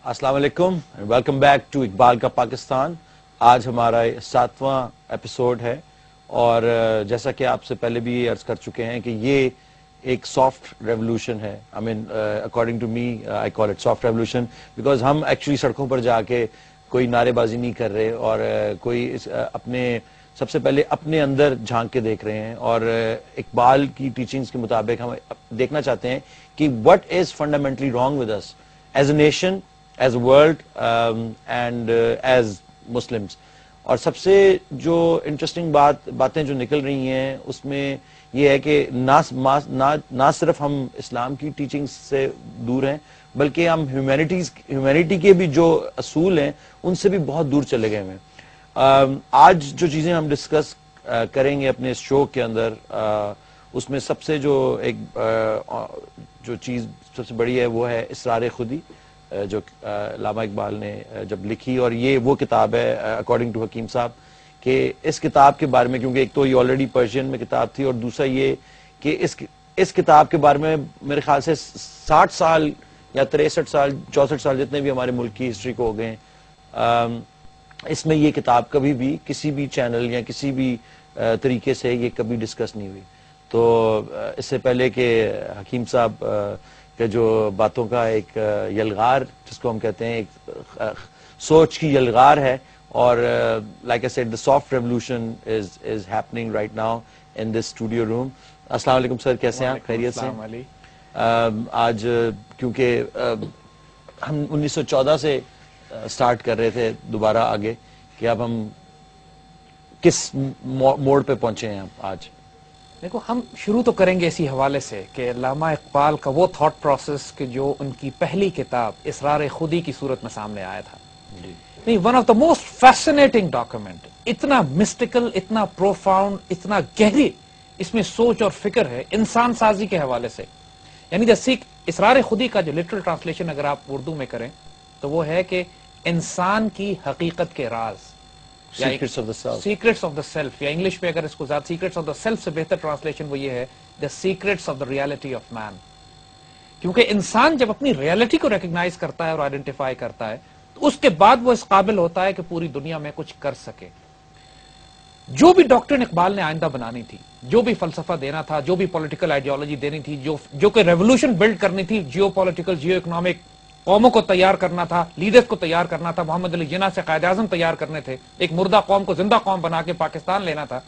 السلام علیکم، welcome back to Iqbal کا پاکستان۔ آج ہمارا 7واں ایپیسوڈ ہے اور جیسا کہ آپ سے پہلے بھی عرض کر چکے ہیں کہ یہ ایک سافٹ ریولوشن ہے۔ I mean according to me I call it soft revolution because ہم ایکچولی سڑکوں پر جا کے کوئی نعرے بازی نہیں کر رہے اور کوئی اپنے سب سے پہلے اپنے اندر جھانک کے دیکھ رہے ہیں اور اقبال کی ٹیچنگز کے مطابق ہم دیکھنا چاہتے ہیں کہ what is fundamentally wrong with us as a nation, as a world and as Muslims۔ اور سب سے جو انٹرسٹنگ باتیں جو نکل رہی ہیں اس میں یہ ہے کہ نہ صرف ہم اسلام کی ٹیچنگ سے دور ہیں بلکہ ہم ہیومینٹی کے بھی جو اصول ہیں ان سے بھی بہت دور چلے گئے ہیں۔ آج جو چیزیں ہم ڈسکس کریں گے اپنے اس شو کے اندر اس میں سب سے جو ایک جو چیز سب سے بڑی ہے وہ ہے اسرار خودی، جو علامہ اقبال نے جب لکھی، اور یہ وہ کتاب ہے اکارڈنگ ٹو حکیم صاحب کہ اس کتاب کے بارے میں، کیونکہ ایک تو یہ آلریڈی پرشین میں کتاب تھی اور دوسرا یہ کہ اس کتاب کے بارے میں میرے خیال سے 60 سال یا 63 سال 64 سال جتنے بھی ہمارے ملک کی ہسٹری کو ہو گئے ہیں، اس میں یہ کتاب کبھی بھی کسی بھی چینل یا کسی بھی طریقے سے یہ کبھی ڈسکس نہیں ہوئی۔ تو اس سے پہلے کہ حکیم صاحب کے جو باتوں کا ایک یلغار جس کو ہم کہتے ہیں ایک سوچ کی یلغار ہے، اور like I said the soft revolution is happening right now in this studio room۔ السلام علیکم سر، کیسے ہیں آپ؟ خیریت سے؟ آج کیونکہ ہم 1914 سے سٹارٹ کر رہے تھے دوبارہ آگے کہ اب ہم کس موڑ پہ پہنچے ہیں آج؟ دیکھو، ہم شروع تو کریں گے اسی حوالے سے کہ علامہ اقبال کا وہ تھاٹ پروسیس کہ جو ان کی پہلی کتاب اسرار خودی کی صورت میں سامنے آیا تھا، نہیں، one of the most fascinating document, اتنا مسٹیکل، اتنا پروفاؤنڈ، اتنا گہری اس میں سوچ اور فکر ہے انسان سازی کے حوالے سے۔ یعنی اسرار خودی کا جو لٹرل ٹرانسلیشن اگر آپ اردو میں کریں تو وہ ہے کہ انسان کی حقیقت کے راز، سیکرٹس آف دا سیلف، یا انگلش میں اگر اس کو زیادہ سیکرٹس آف دا سیلف سے بہتر ٹرانسلیشن وہ یہ ہے the secrets of the reality of man. کیونکہ انسان جب اپنی ریالٹی کو ریکگنائز کرتا ہے اور آئیڈینٹیفائی کرتا ہے تو اس کے بعد وہ اس قابل ہوتا ہے کہ پوری دنیا میں کچھ کر سکے۔ جو بھی ڈاکٹرن اقبال نے آئندہ بنانی تھی، جو بھی فلسفہ دینا تھا، جو بھی پولیٹیکل آئیڈیالوجی دینی تھی، جو کہ ریولوشن بلڈ کرنی تھی، جیو پولیٹیکل، جیو اکنامک، قوموں کو تیار کرنا تھا، لیڈرز کو تیار کرنا تھا، محمد علی جناح سے قائد اعظم تیار کرنے تھے، ایک مردہ قوم کو زندہ قوم بنا کے پاکستان لینا تھا،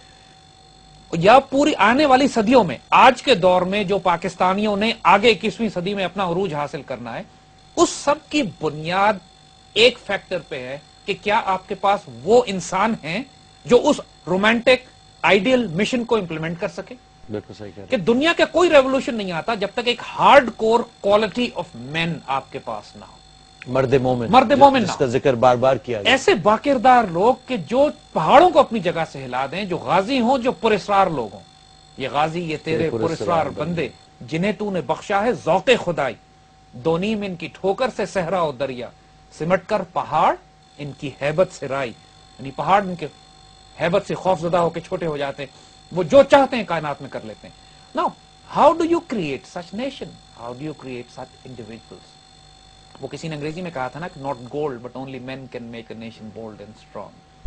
یا پوری آنے والی صدیوں میں آج کے دور میں جو پاکستانیوں نے آگے 21ویں صدی میں اپنا عروج حاصل کرنا ہے، اس سب کی بنیاد ایک فیکٹر پہ ہے کہ کیا آپ کے پاس وہ انسان ہیں جو اس رومانٹک آئیڈیل مشن کو امپلیمنٹ کر سکے۔ بالکل صحیح کہہ رہے ہیں کہ دنیا کا کوئی ریولوشن نہیں آتا جب تک ایک hard core quality of man آپ کے پاس نہ ہو، مرد مومن جس کا ذکر بار بار کیا گیا، ایسے باکردار لوگ کہ جو پہاڑوں کو اپنی جگہ سے ہلا دیں، جو غازی ہوں، جو پراسرار لوگ ہوں۔ یہ غازی، یہ تیرے پراسرار بندے جنہیں تو نے بخشا ہے ذوق خدائی، دونیم ان کی ٹھوکر سے صحرا و دریا، سمٹ کر پہاڑ ان کی ہیبت سے رائی۔ یعنی پہاڑ ان کے ہیبت سے خوف زدہ ہو کے چھوٹے ہو جاتے ہیں، وہ جو چاہتے ہیں کائنات میں کر لیتے ہیں۔ Now, how do you create such nation? How do you create such individuals? وہ کسی نے انگریزی میں کہا تھا نا کہ not gold but only men can make a nation bold and strong۔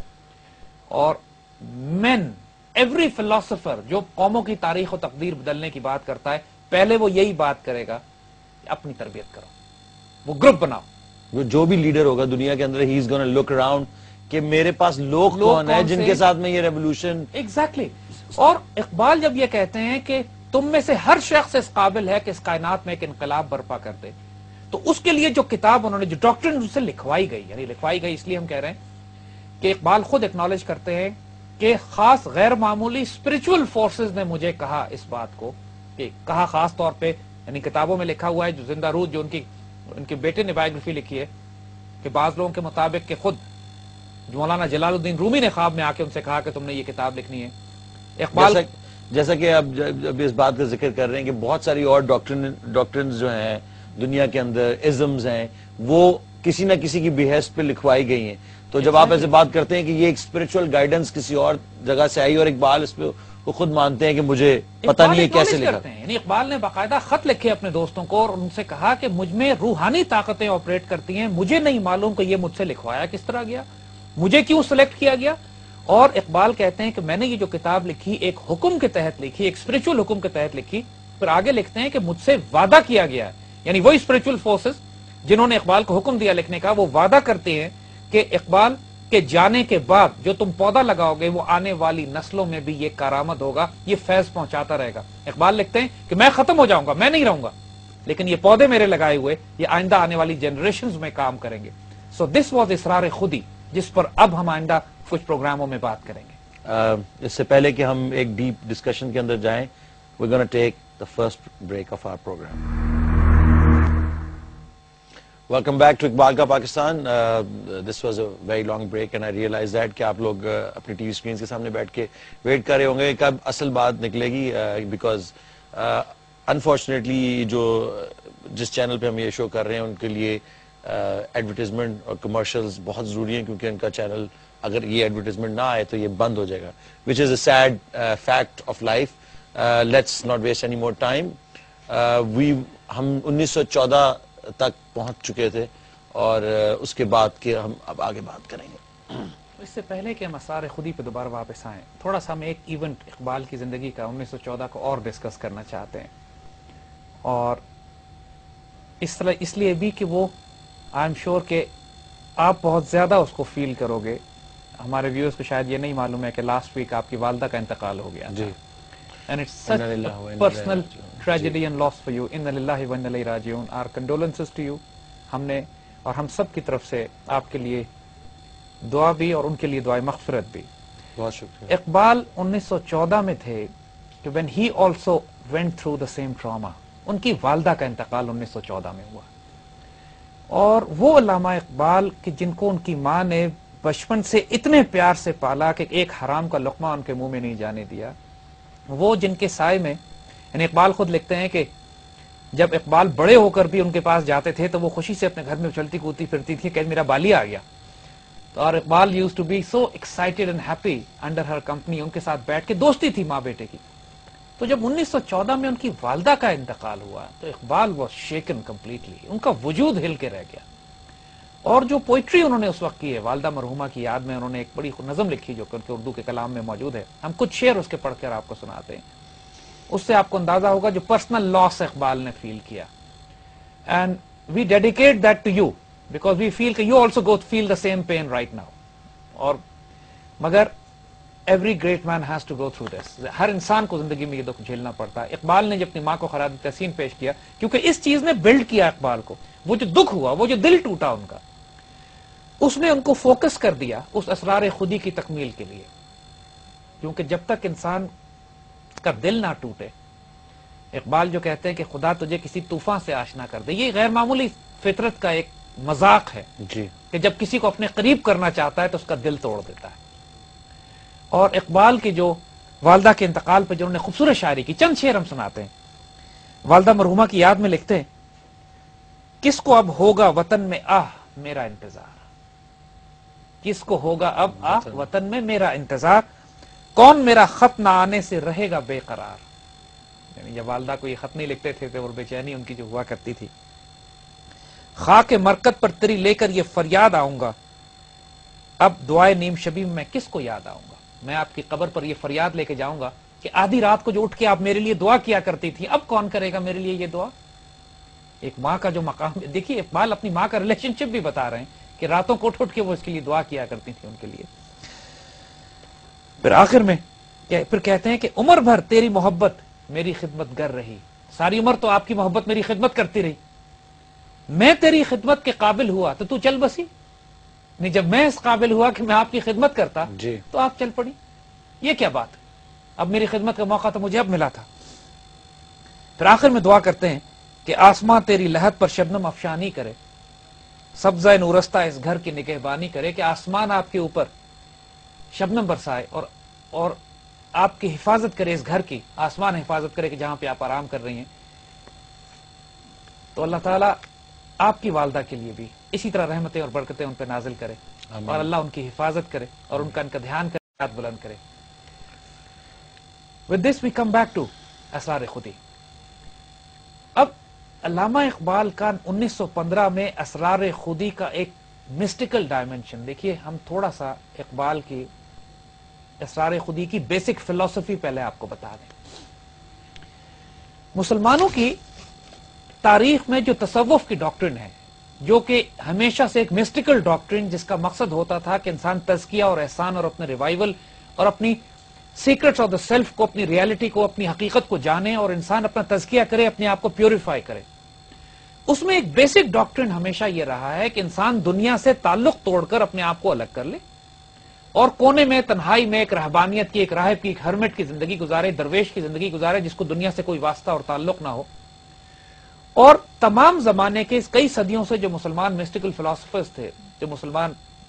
اور men، every philosopher جو قوموں کی تاریخ و تقدیر بدلنے کی بات کرتا ہے، پہلے وہ یہی بات کرے گا کہ اپنی تربیت کرو، وہ گروپ بناؤ۔ جو بھی لیڈر ہوگا دنیا کے اندر he is gonna look around کہ میرے پاس لوگ کون ہیں جن کے ساتھ میں یہ ریولوشن۔ ایگزیکٹلی۔ اور اقبال جب یہ کہتے ہیں کہ تم میں سے ہر شخص اس قابل ہے کہ اس کائنات میں ایک انقلاب برپا کر دے، تو اس کے لیے جو کتاب انہوں نے، جو ڈاکٹرن اسے لکھوائی گئی، یعنی لکھوائی گئی اس لیے ہم کہہ رہے ہیں کہ اقبال خود اکنالج کرتے ہیں کہ خاص غیر معمولی اسپرچول فورسز نے مجھے کہا اس بات کو، کہ کہا خاص طور پہ، یعنی کتابوں میں لکھا ہوا ہے، جو زندہ روح جو ان کے بیٹے نے بایوگرافی لکھی ہے، کہ بعض لوگوں کے مطابق کہ خود مولانا جلال الدین رومی نے خواب میں آ کے ان سے کہا کہ تم نے یہ کتاب لکھنی ہے۔ اقبال جیسا کہ اب اس بات کا ذکر کر رہے ہیں کہ بہت ساری اور ڈاکٹرنز جو ہیں دنیا کے اندر، ازمز ہیں، وہ کسی نہ کسی کی بحیث پہ لکھوائی گئی ہیں۔ تو جب آپ ایسے بات کرتے ہیں کہ یہ ایک اسپرچول گائیڈنس کسی اور جگہ سے آئی اور اقبال اس پہ وہ خود مانتے ہیں کہ مجھے پتہ نہیں ہے کیسے لکھا. یعنی اقبال نے باقاعدہ خط لکھے اپنے دوستوں کو اور ان سے کہا کہ مجھ میں روحانی طاقتیں آپریٹ کرتی ہیں, مجھے نہیں معلوم کہ یہ مجھ سے لکھوایا کس طرح گیا, مجھے کیوں سلیکٹ کیا گیا. اور اقبال کہتے ہیں کہ میں نے یہ جو کتاب لکھی ایک حکم کے تحت لکھی, ایک اسپرچل حکم کے تحت لکھی. پھر آگے لکھتے ہیں کہ مجھ سے وعدہ کیا گیا ہے, یعنی وہی اسپرچل فورسز جنہوں نے اقبال کو حکم دیا لکھنے کا, وہ وعدہ کرتے ہیں کہ اقبال کے جانے کے بعد جو تم پودا لگاؤ گے وہ آنے والی نسلوں میں بھی یہ کارآمد ہوگا, یہ فیض پہنچاتا رہے گا. اقبال لکھتے ہیں کہ میں ختم ہو جاؤں گا, میں نہیں رہوں گا, لیکن یہ پودے میرے لگائے ہوئے یہ آئندہ آنے والی جنریشنز میں کام کریں گے. سو دس واز اسرار خودی, جس پر اب ہم آئندہ کچھ پروگراموں میں بات کریں گے. اس سے پہلے کہ ہم ایک ڈیپ ڈسکشن کے اندر جائیں, we're going to take the first break of our program. Welcome back to Iqbal Ka Pakistan. This was a very long break and I realized that کہ آپ لوگ اپنی ٹی وی اسکرینز کے سامنے بیٹھ کے ویٹ کر رہے ہوں گے کب اصل بات نکلے گی, بیکاز انفارچونیٹلی جو جس چینل پہ ہم یہ شو کر رہے ہیں ان کے لیے ایڈورٹیزمنٹ اور کمرشلز بہت ضروری ہیں, کیونکہ ان کا چینل اگر یہ ایڈورٹیزمنٹ نہ آئے تو یہ بند ہو جائے گا, which is a sad fact of life. Let's not waste any more time. ہم 1914 تک پہنچ چکے تھے اور اس کے بعد کے ہم اب آگے بات کریں گے. اس سے پہلے کہ ہم اسرار خودی پہ دوبارہ واپس آئیں, تھوڑا سا ہم ایک ایونٹ اقبال کی زندگی کا 1914 کو اور ڈسکس کرنا چاہتے ہیں, اور اس لیے بھی کہ وہ آئی ایم شیور کہ آپ بہت زیادہ اس کو فیل کرو گے. ہمارے ویورز کو شاید یہ نہیں معلوم ہے کہ لاسٹ ویک آپ کی والدہ کا انتقال ہو گیا جی, and it's such a personal tragedy and loss for you. Inna lillahi wa inna ilayhi raji'un. Our condolences to you. ہم نے اور ہم سب کی طرف سے آپ کے لیے دعا بھی اور ان کے لیے دعائے مغفرت بھی. بہت شکریہ. اقبال 1914 میں تھے کہ when he also went through the same trauma. ان کی والدہ کا انتقال 1914 میں ہوا, اور وہ علامہ اقبال کہ جن کو ان کی ماں نے بچپن سے اتنے پیار سے پالا کہ ایک حرام کا لقمہ ان کے منہ میں نہیں جانے دیا, وہ جن کے سائے میں, یعنی اقبال خود لکھتے ہیں کہ جب اقبال بڑے ہو کر بھی ان کے پاس جاتے تھے تو وہ خوشی سے اپنے گھر میں اچھلتی کودتی پھرتی تھی کہ میرا بالی آ گیا. تو اور Iqbal used to be so excited and happy under her company, ان کے ساتھ بیٹھ کے دوستی تھی ماں بیٹے کی. تو جب 1914 میں ان کی والدہ کا انتقال ہوا تو اقبال واز شیکن کمپلیٹلی, ان کا وجود ہل کے رہ گیا. اور جو پوئٹری انہوں نے اس وقت کی ہے والدہ مرحومہ کی یاد میں, انہوں نے ایک بڑی نظم لکھی جو کہ اردو کے کلام میں موجود ہے, ہم کچھ شعر اس کے پڑھ کر آپ کو سناتے ہیں. اس سے آپ کو اندازہ ہوگا جو پرسنل لاس اقبال نے فیل کیا. And we dedicate that to you because we feel کہ you also go feel the same pain right now. اور مگر every great man has to go through this, ہر انسان کو زندگی میں یہ دکھ جھیلنا پڑتا ہے. اقبال نے جب اپنی ماں کو خراج تحسین پیش کیا, کیونکہ اس چیز نے بلڈ کیا اقبال کو, وہ جو دکھ ہوا, وہ جو دل ٹوٹا ان کا, اس نے ان کو فوکس کر دیا اس اسرار خودی کی تکمیل کے لیے. کیونکہ جب تک انسان کا دل نہ ٹوٹے, اقبال جو کہتے ہیں کہ خدا تجھے کسی طوفان سے آشنا کر دے, یہ غیر معمولی فطرت کا ایک مذاق ہے جی, کہ جب کسی کو اپنے قریب کرنا چاہتا ہے تو اس کا دل توڑ دیتا ہے. اور اقبال کی جو والدہ کے انتقال پہ جنہوں نے خوبصورت شاعری کی, چند شعر ہم سناتے ہیں. والدہ مرحومہ کی یاد میں لکھتے ہیں, کس کو اب ہوگا وطن میں آہ میرا انتظار, کس کو ہوگا اب آہ وطن میں میرا انتظار, کون میرا خط نہ آنے سے رہے گا بے قرار. یعنی جب والدہ کو یہ خط نہیں لکھتے تھے اور بے چینی ان کی جو ہوا کرتی تھی. خاک مرکت پر تیری لے کر یہ فریاد آؤں گا, اب دعائے نیم شبی میں کس کو یاد آؤں گا. میں آپ کی قبر پر یہ فریاد لے کے جاؤں گا کہ آدھی رات کو جو اٹھ کے آپ میرے لیے دعا کیا کرتی تھی, اب کون کرے گا میرے لیے یہ دعا. ایک ماں کا جو مقام, دیکھیے اقبال اپنی ماں کا ریلیشن شپ بھی بتا رہے ہیں کہ راتوں کو اٹھ کے وہ اس کے لیے دعا کیا کرتی تھی ان کے لیے. پھر آخر میں پھر کہتے ہیں کہ عمر بھر تیری محبت میری خدمت گر رہی, ساری عمر تو آپ کی محبت میری خدمت کرتی رہی, میں تیری خدمت کے قابل ہوا تو تو چل بسی. نہیں, جب میں اس قابل ہوا کہ میں آپ کی خدمت کرتا جی, تو آپ چل پڑی. یہ کیا بات, اب میری خدمت کا موقع تو مجھے اب ملا تھا. پھر آخر میں دعا کرتے ہیں کہ آسماں تیری لہت پر شبنم افشانی کرے, سبزہ نورستہ اس گھر کی نگہبانی کرے, کہ آسمان آپ کے اوپر شبنم برسائے اور آپ کی حفاظت کرے, اس گھر کی آسمان حفاظت کرے کہ جہاں پہ آپ آرام کر رہی ہیں. تو اللہ تعالیٰ آپ کی والدہ کے لیے بھی اسی طرح رحمتیں اور برکتیں ان پہ نازل کرے, اور اللہ ان کی حفاظت کرے اور ان کا دھیان کرے, بلند کرے. With this we come back to اسرار خودی. اب علامہ اقبال کا 1915 میں اسرار خودی کا ایک مسٹیکل ڈائمنشن دیکھیے. ہم تھوڑا سا اقبال کی اسرار خودی کی بیسک فلسفی پہلے آپ کو بتا دیں. مسلمانوں کی تاریخ میں جو تصوف کی ڈاکٹرن ہے، جو کہ ہمیشہ سے ایک مسٹیکل ڈاکٹرن جس کا مقصد ہوتا تھا کہ انسان تزکیہ اور احسان اور اپنے ریوائول اور اپنی سیکرٹس آف دا سیلف کو، اپنی ریالٹی کو، اپنی حقیقت کو جانے اور انسان اپنا تزکیہ کرے، اپنے آپ کو پیوریفائی کرے. اس میں ایک بیسک ڈاکٹرن ہمیشہ یہ رہا ہے کہ انسان دنیا سے تعلق توڑ کر اپنے آپ کو الگ کر لے اور کونے میں تنہائی میں ایک رہبانیت کی، ایک راہب کی، ایک ہرمٹ کی زندگی گزارے، درویش کی زندگی گزارے جس کو دنیا سے کوئی واسطہ اور تعلق نہ ہو. اور تمام زمانے کے کئی صدیوں سے جو مسلمان مسٹیکل فلاسفرز تھے، جو مسلمان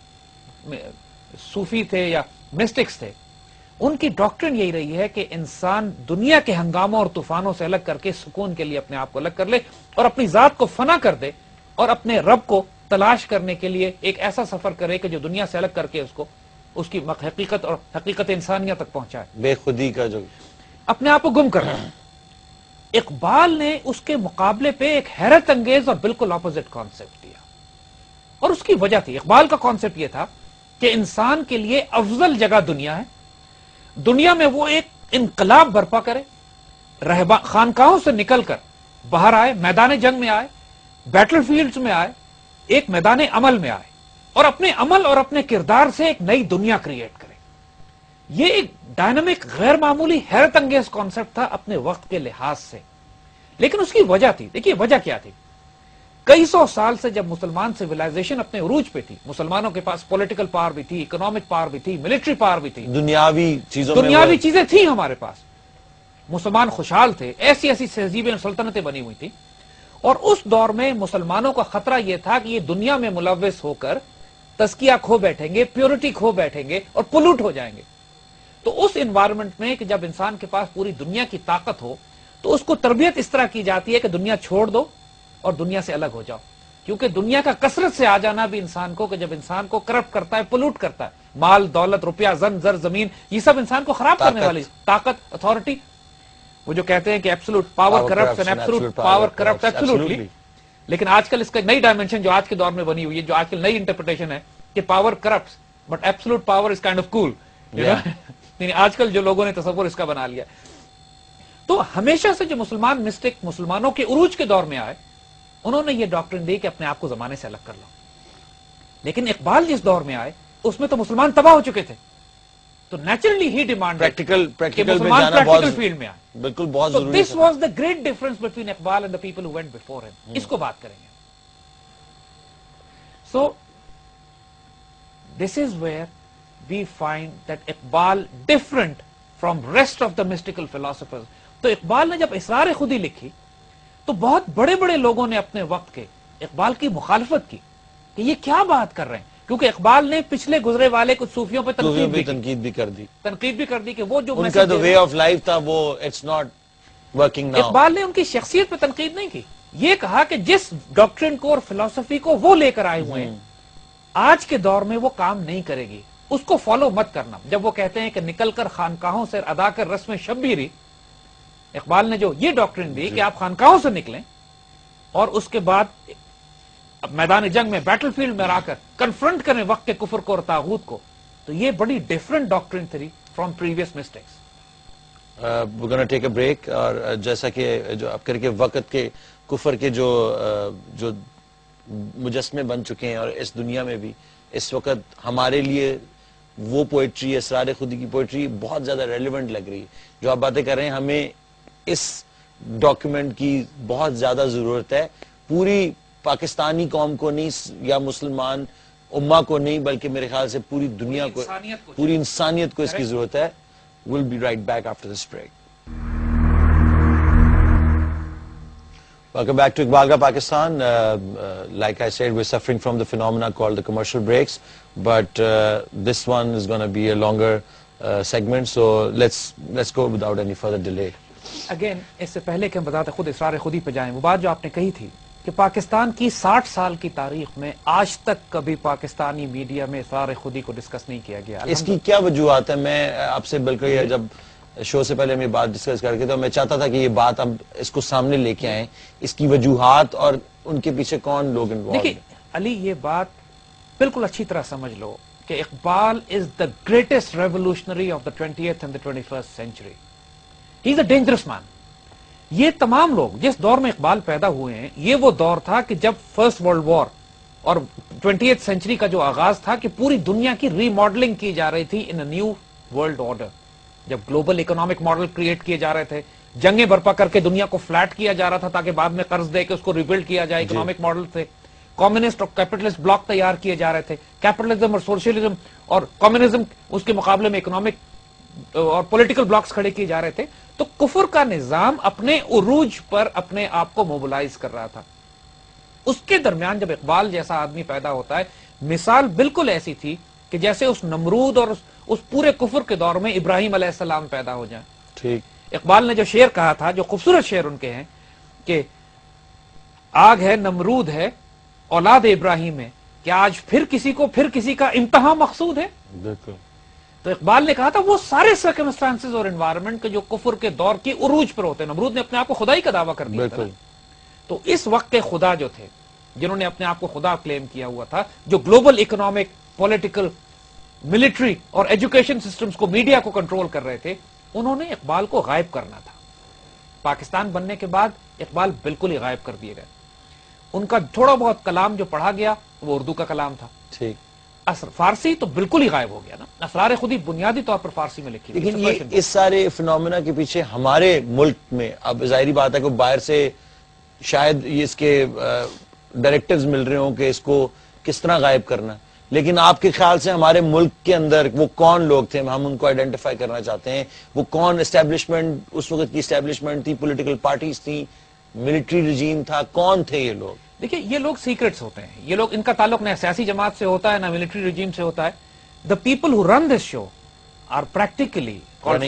صوفی تھے یا مسٹکس تھے، ان کی ڈاکٹرن یہی رہی ہے کہ انسان دنیا کے ہنگاموں اور طوفانوں سے الگ کر کے سکون کے لیے اپنے آپ کو الگ کر لے اور اپنی ذات کو فنا کر دے اور اپنے رب کو تلاش کرنے کے لیے ایک ایسا سفر کرے کہ جو دنیا سے الگ کر کے اس کی حقیقت اور حقیقت انسانیت تک پہنچائے. بے خودی کا جو اپنے آپ کو گم کر رہا ہے. اقبال نے اس کے مقابلے پہ ایک حیرت انگیز اور بالکل اپوزٹ کانسیپٹ دیا اور اس کی وجہ تھی. اقبال کا کانسیپٹ یہ تھا کہ انسان کے لیے افضل جگہ دنیا ہے. دنیا میں وہ ایک انقلاب برپا کرے، خانقاہوں سے نکل کر باہر آئے، میدان جنگ میں آئے، بیٹل فیلڈز میں آئے، ایک میدان عمل میں آئے اور اپنے عمل اور اپنے کردار سے ایک نئی دنیا کریٹ کرے. یہ ایک ڈائنامک، غیر معمولی، حیرت انگیز کانسیپٹ تھا اپنے وقت کے لحاظ سے. لیکن اس کی وجہ تھی. دیکھیے وجہ کیا تھی. کئی سو سال سے جب مسلمان سیولائزیشن اپنے عروج پہ تھی، مسلمانوں کے پاس پولیٹیکل پاور بھی تھی، اکنامک پاور بھی تھی، ملٹری پاور بھی تھی، دنیاوی چیزیں تھیں ہمارے پاس. مسلمان خوشحال تھے، ایسی ایسی تہذیبیں اور سلطنتیں بنی ہوئی تھی. اور اس دور میں مسلمانوں کا خطرہ یہ تھا کہ یہ دنیا میں ملوث ہو کر تزکیہ کھو بیٹھیں گے، پیورٹی کھو بیٹھیں گے اور پولوٹ ہو جائیں گے. تو اس انوائرمنٹ میں کہ جب انسان کے پاس پوری دنیا کی طاقت ہو تو اس کو تربیت اس طرح کی جاتی ہے کہ دنیا چھوڑ دو اور دنیا سے الگ ہو جاؤ. کیونکہ دنیا کا کثرت سے آ جانا بھی انسان کو، کہ جب انسان کو کرپٹ کرتا ہے، پولوٹ کرتا ہے، مال، دولت، روپیہ، زن، زر، زمین، یہ سب انسان کو خراب کرنے والی طاقت، اتھارٹی. وہ جو کہتے ہیں کہ absolute power corrupts and absolute power corrupts absolutely. لیکن آج کل اس کا نئی ڈائمنشن جو آج کے دور میں بنی ہوئی ہے، جو آج کل نئی انٹرپریٹیشن ہے کہ power corrupts but absolute power is kind of cool. آج کل جو لوگوں نے تصور اس کا بنا لیا. تو ہمیشہ سے جو مسلمان مسٹک مسلمانوں کے عروج کے دور میں آئے، انہوں نے یہ ڈاکٹرن دی کہ اپنے آپ کو زمانے سے الگ کر لو. لیکن اقبال جس دور میں آئے اس میں تو مسلمان تباہ ہو چکے تھے. تو نیچرلی ہی ڈیمانڈ پریکٹیکل فیلڈ میں آئے. بالکل بہت ضروری. This was the great difference between Iqbal and the people who went before him. اس کو بات کریں گے. So this is where we find that Iqbal different from rest of the mystical philosophers. تو اقبال نے جب اسرار خودی لکھی تو بہت بڑے بڑے لوگوں نے اپنے وقت کے اقبال کی مخالفت کی کہ یہ کیا بات کر رہے ہیں. کیونکہ اقبال نے پچھلے گزرے والے کچھ صوفیوں پہ تنقید بھی کر دی کہ وہ جو ان کا جو وے آف لائف تھا وہ it's not working now. Iqbal نے ان کی شخصیت پہ تنقید نہیں کی. یہ کہا کہ جس ڈاکٹرن کو اور فلسفی کو وہ لے کر آئے ہوئے ہیں آج کے دور میں وہ کام نہیں کرے گی، اس کو فالو مت کرنا. جب وہ کہتے ہیں کہ نکل کر خانقاہوں سے ادا کر رسم شبیری، اقبال نے جو یہ ڈاکٹرن دی کہ آپ خانقاہوں سے نکلیں اور اس کے بعد میدان جنگ میں، بیٹل فیلڈ میں آ کر کنفرنٹ کریں وقت کے کفر کو اور طاغوت کو، تو یہ بڑی ڈیفرنٹ ڈاکٹرن تھی from previous mistakes. we're going to take a break. اور جیسا کہ جو اب کر کے وقت کے کفر کے جو مجسمے بن چکے ہیں اور اس دنیا میں بھی اس وقت ہمارے لیے وہ پوئٹری، اسرار خودی کی پوئٹری بہت زیادہ ریلیونٹ لگ رہی ہے. جو آپ باتیں کر رہے ہیں ہمیں اس ڈاکیومنٹ کی بہت زیادہ ضرورت ہے. پوری پاکستانی قوم کو نہیں یا مسلمان امہ کو نہیں، بلکہ میرے خیال سے پوری دنیا کو، پوری انسانیت کو اس کی ضرورت ہے. We'll be right back after this break. Welcome back to Iqbal Ka Pakistan. Like I said, we're suffering from the phenomena called the commercial breaks, but this one is going to be a longer segment, so let's go without any further delay. Again, اس سے پہلے کہ ہم بتاتے خود اسرار خودی پہ جائیں، وہ بات جو آپ نے کہی تھی کہ پاکستان کی 60 سال کی تاریخ میں آج تک کبھی پاکستانی میڈیا میں اسرار خودی کو ڈسکس نہیں کیا گیا. اس کی کیا وجوہات ہیں؟ میں آپ سے بلکہ جب شو سے پہلے ہم یہ بات ڈسکس کر کے، تو میں چاہتا تھا کہ یہ بات اب اس کو سامنے لے کے آئیں، اس کی وجوہات اور ان کے پیچھے کون لوگ انوالوڈ ہیں۔ دیکھیے علی، یہ بات بالکل اچھی طرح سمجھ لو کہ Iqbal is the greatest revolutionary of the 20th and the 21st century. He is a dangerous man. یہ تمام لوگ جس دور میں اقبال پیدا ہوئے ہیں، یہ وہ دور تھا کہ جب فرسٹ ورلڈ وار اور 20th سینچری کا جو آغاز تھا کہ پوری دنیا کی ری ماڈلنگ کی جا رہی تھی in a new world order. جب گلوبل اکنامک ماڈل کریٹ کیے جا رہے تھے، جنگیں برپا کر کے دنیا کو فلیٹ کیا جا رہا تھا تاکہ بعد میں قرض دے کے اس کو ریبلڈ کیا جائے. اکنامک ماڈل سے کمیونسٹ اور کیپٹلسٹ بلاک تیار کیے جا رہے تھے. کیپٹلزم اور سوشلزم اور کمیونزم اس کے مقابلے میں اکنامک اور پولیٹیکل بلاکس کھڑے کیے جا رہے تھے. تو کفر کا نظام اپنے عروج پر اپنے آپ کو موبلائز کر رہا تھا. اس کے درمیان جب اقبال جیسا آدمی پیدا ہوتا ہے، مثال بالکل ایسی تھی کہ جیسے اس نمرود اور اس پورے کفر کے دور میں ابراہیم علیہ السلام پیدا ہو جائیں. ٹھیک. اقبال نے جو شعر کہا تھا، جو خوبصورت شعر ان کے ہیں کہ آگ ہے، نمرود ہے، اولاد ابراہیم ہے، کیا آج پھر کسی کا امتحان مقصود ہے. بالکل. تو اقبال نے کہا تھا وہ سارے سرکمسٹانسز اور انوائرمنٹ کے جو کفر کے دور کی عروج پر ہوتے ہیں. نمرود نے اپنے آپ کو خدائی کا دعویٰ کر دیا تھا. تو اس وقت کے خدا جو تھے، جنہوں نے اپنے آپ کو خدا کلیم کیا ہوا تھا، جو گلوبل اکنامک، پولیٹیکل، ملٹری اور ایجوکیشن سسٹمز کو، میڈیا کو کنٹرول کر رہے تھے، انہوں نے اقبال کو غائب کرنا تھا. پاکستان بننے کے بعد اقبال بالکل ہی غائب کر دیے گئے. ان کا تھوڑا بہت کلام جو پڑھا گیا وہ اردو کا کلام تھا. ٹھیک. فارسی تو بالکل ہی غائب ہو گیا نا. اسرار خودی بنیادی طور پر فارسی میں لکھی. لیکن یہ اس سارے فنومینا کے پیچھے ہمارے ملک میں اب ظاہری بات ہے کہ باہر سے شاید یہ اس کے ڈائریکٹیوز مل رہے ہوں کہ اس کو کس طرح غائب کرنا ہے. لیکن آپ کے خیال سے ہمارے ملک کے اندر وہ کون لوگ تھے؟ ہم ان کو آئیڈینٹیفائی کرنا چاہتے ہیں. وہ کون اسٹیبلشمنٹ، اس وقت کی اسٹیبلشمنٹ تھی، پولیٹیکل پارٹیز تھیں، ملٹری رجیم تھا، کون تھے یہ لوگ؟ دیکھیں یہ لوگ سیکرٹس ہوتے ہیں. یہ لوگ، ان کا تعلق نہ سیاسی جماعت سے ہوتا ہے نہ ملٹری رجیم سے ہوتا ہے. The people who run this show are practically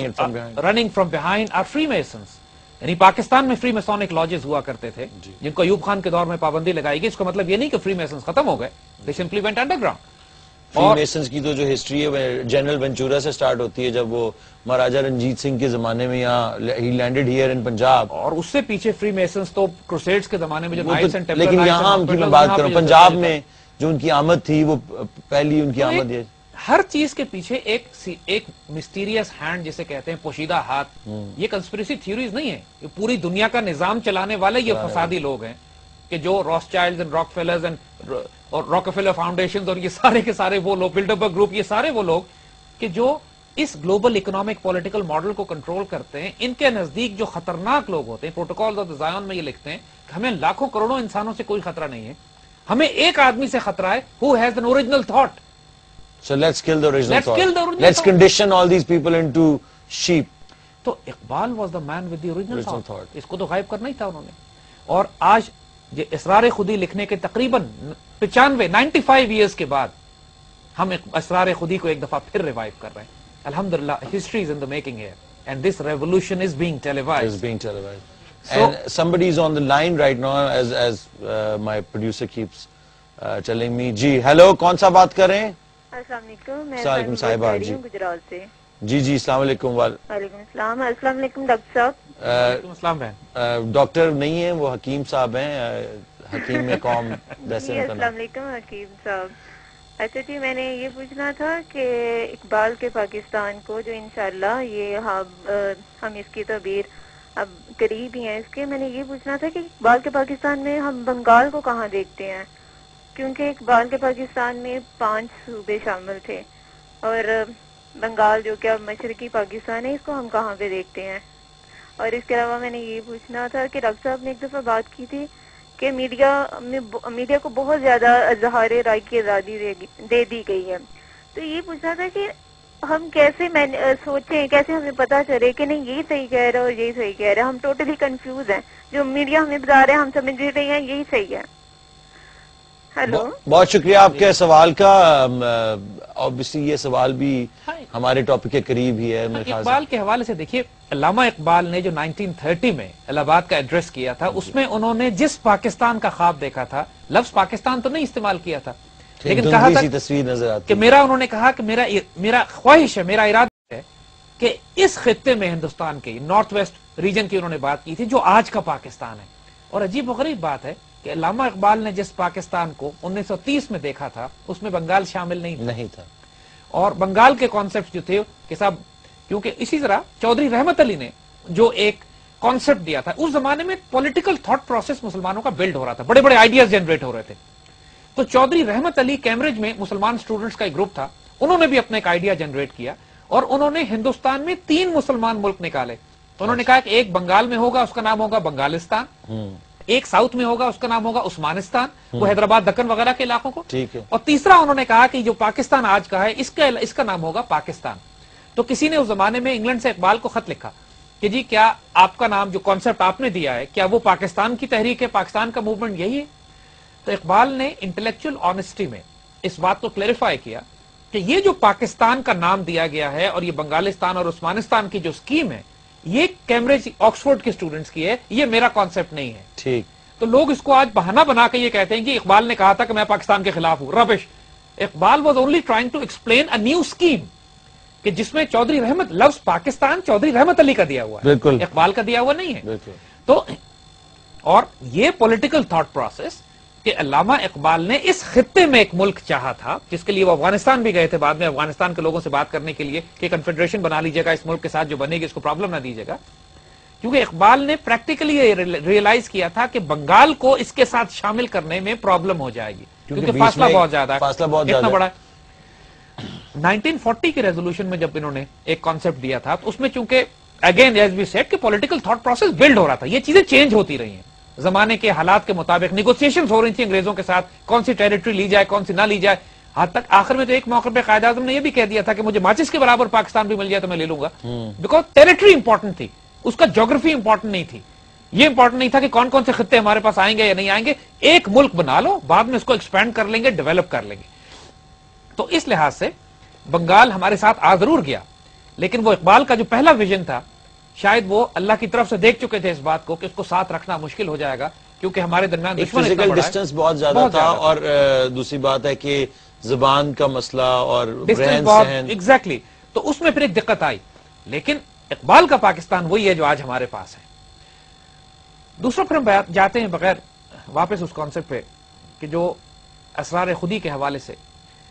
running from behind are Freemasons. یعنی پاکستان میں فری میسونک لاجز ہوا کرتے تھے جن کو ایوب خان کے دور میں پابندی لگائی گئی. اس کا مطلب یہ نہیں کہ فری میسنس ختم ہو گئے. They simply went underground. Freemasons کی تو جو ہسٹری ہے جنرل ونچورا سے سٹارٹ ہوتی ہے، جب وہ مہاراجہ رنجیت سنگھ کے زمانے میں یہاں ہی لینڈڈ ہیئر ان پنجاب. اور اس سے پیچھے فری میسنس تو کروسیڈز کے زمانے میں جو نائٹس اینڈ ٹیمپلر. لیکن یہاں کی میں بات کروں، پنجاب میں جو ان کی آمد تھی، وہ پہلی ان کی آمد ہے. ہر چیز کے پیچھے ایک مسٹیریس ہینڈ جسے کہتے ہیں، پوشیدہ ہاتھ. یہ کنسپریسی تھیوریز نہیں ہے. یہ پوری دنیا کا نظام چلانے والے یہ فسادی لوگ ہیں کہ جو Rothschilds and Rockefellers اور راکفیلر فاؤنڈیشنز اور یہ سارے کے سارے وہ لوگ، بلڈربرگ گروپ، یہ سارے وہ لوگ کہ جو اس گلوبل اکنامک پولیٹیکل ماڈل کو کنٹرول کرتے ہیں. ان کے نزدیک جو خطرناک لوگ ہوتے ہیں، پروٹوکالز آف زایون میں یہ لکھتے ہیں کہ ہمیں لاکھوں کروڑوں انسانوں سے کوئی خطرہ نہیں ہے، ہمیں ایک آدمی سے خطرہ ہے who has an original thought. So let's kill the original thought. Let's condition all these people into sheep. تو Iqbal was the man with the original thought. اس کو تو غائب کرنا ہی تھا انہوں نے. اور آج یہ اسرار خودی لکھنے کے تقریباً 95 ایئرز کے بعد ہم اسرار خودی کو ایک دفعہ پھر ریوائیو کر رہے ہیں. الحمدللہ history is in the making here and this revolution is being televised. Is being televised. And somebody is on the line right now as my producer keeps telling me. جی ہیلو، کون سا بات کر رہے ہیں؟ السلام علیکم. میں وعلیکم صاحبہ جی گجرات سے. جی السلام علیکم. وعلیکم السلام. السلام علیکم ڈاکٹر صاحب. وعلیکم السلام بہن. ڈاکٹر نہیں ہیں وہ، حکیم صاحب ہیں، حکیم میں قوم ویسے. السلام علیکم حکیم صاحب. اچھا جی، میں نے یہ پوچھنا تھا کہ اقبال کے پاکستان کو جو انشاءاللہ یہ ہم اس کی تعبیر اب قریب ہی ہیں اس کے، میں نے یہ پوچھنا تھا کہ اقبال کے پاکستان میں ہم بنگال کو کہاں دیکھتے ہیں؟ کیونکہ اقبال کے پاکستان میں 5 صوبے شامل تھے اور بنگال جو کہ اب مشرقی پاکستان ہے، اس کو ہم کہاں پہ دیکھتے ہیں؟ اور اس کے علاوہ میں نے یہ پوچھنا تھا کہ ڈاکٹر صاحب نے ایک دفعہ بات کی تھی کہ میڈیا کو بہت زیادہ اظہار رائے کی آزادی دے دی گئی ہے. تو یہ پوچھنا تھا کہ ہم کیسے سوچیں، کیسے ہمیں پتہ چلے کہ نہیں یہی صحیح کہہ رہا ہے اور یہی صحیح کہہ رہا ہے. ہم ٹوٹلی کنفیوز ہیں. جو میڈیا ہمیں بتا رہے ہیں ہم سمجھ رہے ہیں یہی صحیح ہے. ہیلو، بہت شکریہ آپ کے سوال کا. obviously یہ سوال بھی ہمارے ٹاپک کے قریب ہی ہے. اقبال کے حوالے سے دیکھیے، علامہ اقبال نے جو 1930 میں الہ آباد کا ایڈریس کیا تھا، اس میں انہوں نے جس پاکستان کا خواب دیکھا تھا، لفظ پاکستان تو نہیں استعمال کیا تھا، لیکن کہا تھا تصویر نظر آتی کہ انہوں نے کہا کہ میرا خواہش ہے، میرا ارادہ ہے کہ اس خطے میں ہندوستان کے نارتھ ویسٹ ریجن کی انہوں نے بات کی تھی جو آج کا پاکستان ہے. اور عجیب و غریب بات ہے کہ علامہ اقبال نے جس پاکستان کو 1930 میں دیکھا تھا اس میں بنگال شامل نہیں تھا. اور بنگال کے کانسیپٹ جو تھے کہ صاحب کیونکہ اسی طرح چودھری رحمت علی نے جو ایک کانسیپٹ دیا تھا, اس زمانے میں پولیٹیکل تھاٹ پروسیس مسلمانوں کا بلڈ ہو رہا تھا, بڑے بڑے آئیڈیاز جنریٹ ہو رہے تھے. تو چودھری رحمت علی کیمبرج میں مسلمان اسٹوڈنٹس کا ایک گروپ تھا, انہوں نے بھی اپنا ایک آئیڈیا جنریٹ کیا اور انہوں نے ہندوستان میں 3 مسلمان ملک نکالے. تو انہوں نے کہا کہ ایک بنگال میں ہوگا, اس کا نام ہوگا بنگالستان, ایک ساؤتھ میں ہوگا, اس کا نام ہوگا عثمانستان, وہ حیدرآباد دکن وغیرہ کے علاقوں کو, اور تیسرا انہوں نے کہا کہ جو پاکستان آج کا ہے اس کا نام ہوگا پاکستان. تو کسی نے اس زمانے میں انگلینڈ سے اقبال کو خط لکھا کہ جی کیا آپ کا نام جو کانسیپٹ آپ نے دیا ہے کیا وہ پاکستان کی تحریک ہے, پاکستان کا موومنٹ یہی ہے؟ تو اقبال نے انٹلیکچوئل آنےسٹی میں اس بات کو کلیریفائی کیا کہ یہ جو پاکستان کا نام دیا گیا ہے اور یہ بنگالستان اور عثمانستان کی جو اسکیم ہے یہ کیمبرج آکسفورڈ کے اسٹوڈنٹس کی ہے, یہ میرا کانسیپٹ نہیں ہے. ٹھیک. تو لوگ اس کو آج بہانہ بنا کے یہ کہتے ہیں کہ اقبال نے کہا تھا کہ میں پاکستان کے خلاف ہوں. Rubbish. Iqbal was only trying to explain a new scheme کہ جس میں چودھری رحمت لفظ پاکستان چودھری رحمت علی کا دیا ہوا ہے, اقبال کا دیا ہوا نہیں ہے. تو اور یہ پولیٹیکل تھاٹ پروسیس کہ علامہ اقبال نے اس خطے میں ایک ملک چاہا تھا جس کے لیے وہ افغانستان بھی گئے تھے بعد میں افغانستان کے لوگوں سے بات کرنے کے لیے کہ کنفیڈریشن بنا لیجیے گا اس ملک کے ساتھ جو بنے گی اس کو پرابلم نہ دیجیے گا, کیونکہ اقبال نے پریکٹیکلی ریئلائز کیا تھا کہ بنگال کو اس کے ساتھ شامل کرنے میں پرابلم ہو جائے گی کیونکہ فاصلہ بہت زیادہ ہے, اتنا بڑا ہے. 1940 کے ریزولوشن میں جب انہوں نے ایک کانسیپٹ دیا تھا تو اس میں چونکہ اگین ایز وی سیڈ کہ پولیٹیکل تھاٹ پروسیس بلڈ ہو رہا تھا, یہ چیزیں چینج ہوتی رہی ہیں زمانے کے حالات کے مطابق, نیگوسیشنز ہو رہی تھی انگریزوں کے ساتھ کون سی ٹیریٹری لی جائے کون سی نہ لی جائے, حد تک آخر میں تو ایک موقع پہ قائد اعظم نے یہ بھی کہہ دیا تھا کہ مجھے ماچس کے برابر پاکستان بھی مل جائے تو میں لے لوں گا, بیکاز ٹیریٹری امپورٹنٹ تھی, اس کا جیوگرافی امپورٹنٹ نہیں تھی, یہ امپورٹنٹ نہیں تھا کہ کون کون سے خطے ہمارے پاس آئیں گے یا نہیں آئیں گے, ایک ملک بنا لو بعد میں اس کو ایکسپینڈ کر لیں گے, ڈیولپ کر لیں گے. تو اس لحاظ سے بنگال ہمارے ساتھ آ ضرور گیا, لیکن وہ اقبال کا جو پہلا ویژن تھا شاید وہ اللہ کی طرف سے دیکھ چکے تھے اس بات کو کہ اس کو ساتھ رکھنا مشکل ہو جائے گا کیونکہ ہمارے درمیان فزیکل ڈسٹینس بہت زیادہ تھا, اور دوسری بات ہے کہ زبان کا مسئلہ اور رہن سہن. ایگزیکٹلی. تو اس میں پھر ایک دقت آئی, لیکن اقبال کا پاکستان وہی ہے جو آج ہمارے پاس ہے. دوسرا پھر ہم جاتے ہیں بغیر واپس اس کانسیپٹ پہ کہ جو اسرار خودی کے حوالے سے,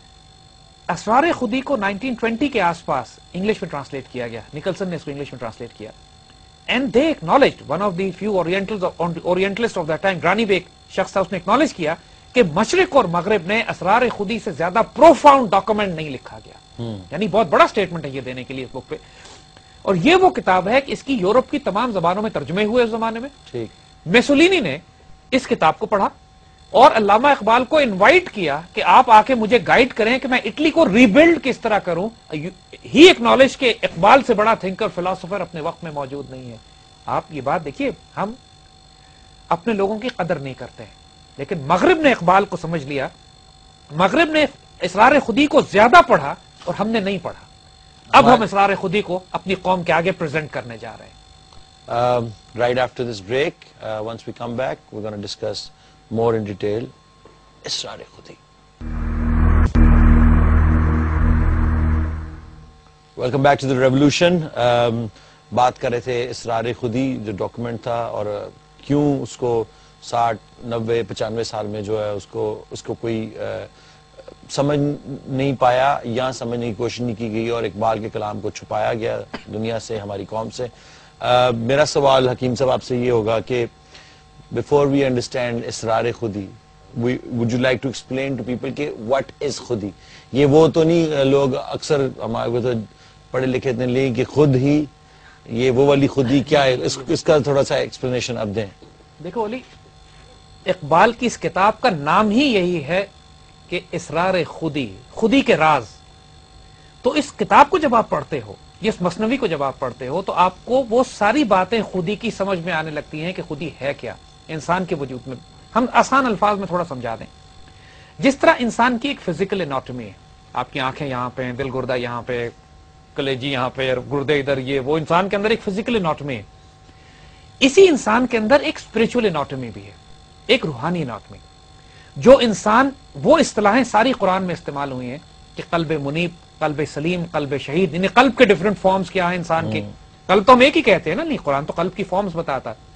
اسرار خودی کو 1920 کے آس پاس انگلش میں ٹرانسلیٹ کیا گیا, نکلسن نے اس کو انگلش میں ٹرانسلیٹ کیا, and they acknowledged, one of the few orientalist of the time, گرانی بھی ایک شخص تھا, اس نے ایکنالج کیا کہ مشرق اور مغرب نے اسرار خودی سے زیادہ پروفاؤنڈ ڈاکومنٹ نہیں لکھا گیا. یعنی بہت بڑا سٹیٹمنٹ ہے یہ دینے کے لیے اس بک پہ, اور یہ وہ کتاب ہے کہ اس کی یورپ کی تمام زبانوں میں ترجمے ہوئے اس زمانے میں. میسولینی نے اس کتاب کو پڑھا اور علامہ اقبال کو انوائٹ کیا کہ آپ آ کے مجھے گائیڈ کریں کہ میں اٹلی کو ریبلڈ کس طرح کروں. ہی ایکنالج کہ اقبال سے بڑا تھنکر فلاسفر اپنے وقت میں موجود نہیں ہے. آپ یہ بات دیکھیے, ہم اپنے لوگوں کی قدر نہیں کرتے ہیں, لیکن مغرب نے اقبال کو سمجھ لیا, مغرب نے اسرار خودی کو زیادہ پڑھا اور ہم نے نہیں پڑھا. اب ہم اسرار خودی کو اپنی قوم کے آگے پریزنٹ کرنے جا رہے ہیں. Right after this break, once we come back, we're going to discuss more in detail اسرار خودی. Welcome back to the revolution. بات کر رہے تھے اسرار خودی جو ڈاکومنٹ تھا اور کیوں اس کو 60, 90, 95 سال میں جو ہے اس کو کوئی سمجھ نہیں پایا یا سمجھنے کی کوشش نہیں کی گئی اور اقبال کے کلام کو چھپایا گیا دنیا سے, ہماری قوم سے. میرا سوال حکیم صاحب آپ سے یہ ہوگا کہ before we understand اسرار خودی, would you like to explain to people کہ what is خودی؟ یہ وہ تو نہیں, لوگ اکثر ہمارے تو پڑھے لکھے اتنے لیں کہ خود ہی, یہ وہ والی خودی کیا ہے, اس کا تھوڑا سا ایکسپلینیشن اب دیں. دیکھو علی, اقبال کی اس کتاب کا نام ہی یہی ہے کہ اسرار خودی, خودی کے راز. تو اس کتاب کو جب آپ پڑھتے ہو, اس مثنوی کو جب آپ پڑھتے ہو, تو آپ کو وہ ساری باتیں خودی کی سمجھ میں آنے لگتی ہیں کہ خودی ہے کیا انسان کے وجود میں. ہم آسان الفاظ میں تھوڑا سمجھا دیں. جس طرح انسان کی ایک فزیکل اناٹمی ہے, آپ کی آنکھیں یہاں پہ, دل گردہ یہاں پہ, کلیجی یہاں پہ, گردے ادھر, یہ وہ انسان کے اندر ایک فزیکل اناٹمی ہے. اسی انسان کے اندر ایک اسپرچول اناٹمی بھی ہے, ایک روحانی اناٹمی. جو انسان, وہ اصطلاحیں ساری قرآن میں استعمال ہوئی ہیں کہ قلب منیب قلب سلیم، قلب شہید، یعنی قلب کے ڈیفرنٹ فارمز کیا ہیں انسان کے. قلب تو ہم ایک ہی کہتے ہیں نا، نہیں قرآن تو قلب کی فارمز بتاتا ہے.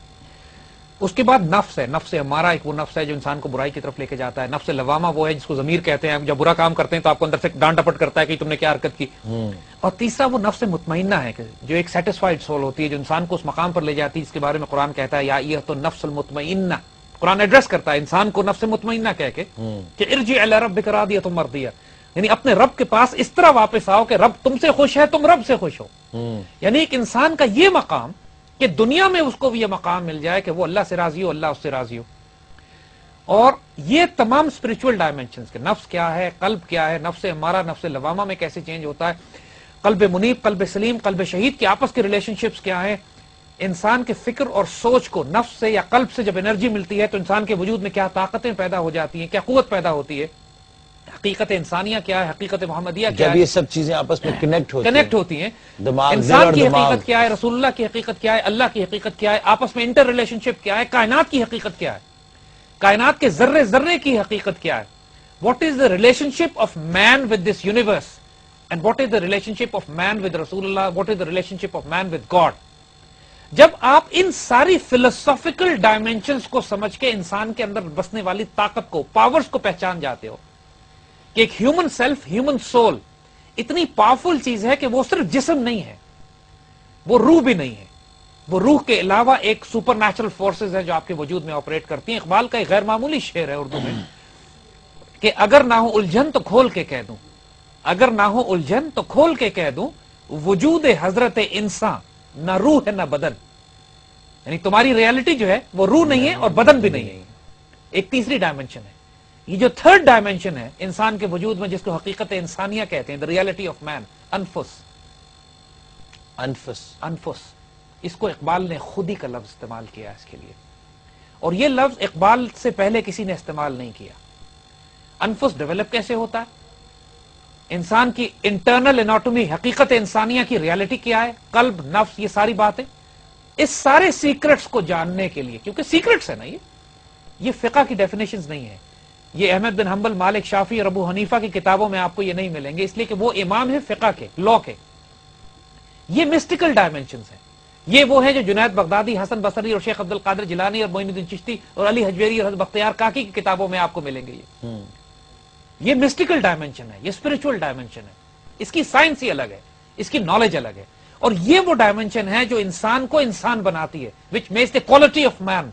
اس کے بعد نفس ہے، نفس ہمارا ایک وہ نفس ہے جو انسان کو برائی کی طرف لے کے جاتا ہے. نفس لوامہ وہ ہے جس کو ضمیر کہتے ہیں، جب برا کام کرتے ہیں تو آپ کو اندر سے ڈانٹ ڈپٹ کرتا ہے کہ تم نے کیا حرکت کی. اور تیسرا وہ نفس مطمئنہ ہے جو ایک سیٹسفائیڈ سول ہوتی ہے، جو انسان کو اس مقام پر لے جاتی ہے جس کے بارے میں قرآن کہتا ہے یا ایھا النفس المطمئنہ. قرآن ایڈریس کرتا ہے انسان کو نفس مطمئنہ کہہ کے کہ ارجع الی ربک راضیۃ مرضیہ، یعنی اپنے رب کے پاس اس طرح واپس آؤ کہ رب تم سے خوش ہے، تم رب سے خوش ہو. یعنی ایک انسان کا یہ مقام کہ دنیا میں اس کو بھی یہ مقام مل جائے کہ وہ اللہ سے راضی ہو، اللہ اس سے راضی ہو. اور یہ تمام اسپرچول ڈائمینشنز کے نفس کیا ہے، قلب کیا ہے، نفس ہمارا نفس لوامہ میں کیسے چینج ہوتا ہے، قلب منیب، قلب سلیم، قلب شہید کے آپس کے ریلیشن شپس کیا ہیں، انسان کے فکر اور سوچ کو نفس سے یا قلب سے جب انرجی ملتی ہے تو انسان کے وجود میں کیا طاقتیں پیدا ہو جاتی ہیں، کیا قوت پیدا ہوتی ہے، حقیقت انسانیہ کیا ہے، حقیقت محمدیہ کیا ہے، جب یہ سب چیزیں آپس میں کنیکٹ ہوتی ہیں. دماغ، انسان کی حقیقت کیا ہے، رسول اللہ کی حقیقت کیا ہے، اللہ کی حقیقت کیا ہے، آپس میں انٹر ریلیشن شپ کیا ہے، کائنات کی حقیقت کیا ہے، کائنات کے ذرے ذرے کی حقیقت کیا ہے. What is the relation of man with this universe and what is the relation of man with رسول اللہ، what is the relation of man with God. جب آپ ان ساری فلسافیکل ڈائمینشنز کو سمجھ کے انسان کے اندر بسنے والی طاقت کو، پاورز کو پہچان جاتے ہو کہ ایک ہیومن سیلف، ہیومن سول اتنی پاورفل چیز ہے کہ وہ صرف جسم نہیں ہے، وہ روح بھی نہیں ہے، وہ روح کے علاوہ ایک سپر نیچرل فورسز ہے جو آپ کے وجود میں آپریٹ کرتی ہیں. اقبال کا ایک غیر معمولی شعر ہے اردو میں کہ اگر نہ ہو الجھن تو کھول کے کہہ دوں، اگر نہ ہو الجھن تو کھول کے کہہ دوں، وجود حضرت انسان نہ روح ہے نہ بدن. یعنی تمہاری ریالٹی جو ہے وہ روح نہیں ہے اور بدن بھی نہیں ہے. ایک تیسری ڈائمینشن ہے، یہ جو تھرڈ ڈائمینشن ہے انسان کے وجود میں جس کو حقیقت انسانیہ کہتے ہیں، the reality of man، انفس. اس کو اقبال نے خودی کا لفظ استعمال کیا اس کے لیے، اور یہ لفظ اقبال سے پہلے کسی نے استعمال نہیں کیا. انفس ڈیولپ کیسے ہوتا ہے، انسان کی انٹرنل اناٹومی، حقیقت انسانیہ کی ریالٹی کیا ہے، قلب، نفس، یہ ساری باتیں، اس سارے سیکرٹس کو جاننے کے لیے، کیونکہ سیکرٹس ہے نا یہ فقہ کی ڈیفینیشنز نہیں ہے، یہ احمد بن حنبل، مالک، شافعی اور ابو حنیفہ کی کتابوں میں آپ کو یہ نہیں ملیں گے، اس لیے کہ وہ امام ہیں فقہ کے، لا کے. یہ مسٹیکل ڈائمینشنز ہیں، یہ وہ ہیں جو جنید بغدادی، حسن بصری اور شیخ عبد القادر جیلانی اور معین الدین چشتی اور علی حجویری اور حضرت بختیار کاکی کی کتابوں میں آپ کو ملیں گے. یہ مسٹیکل ڈائمینشن ہے، یہ اسپرچول ڈائمینشن ہے، اس کی سائنس ہی الگ ہے، اس کی نالج الگ ہے. اور یہ وہ ڈائمینشن ہے جو انسان کو انسان بناتی ہے، which makes the quality of man،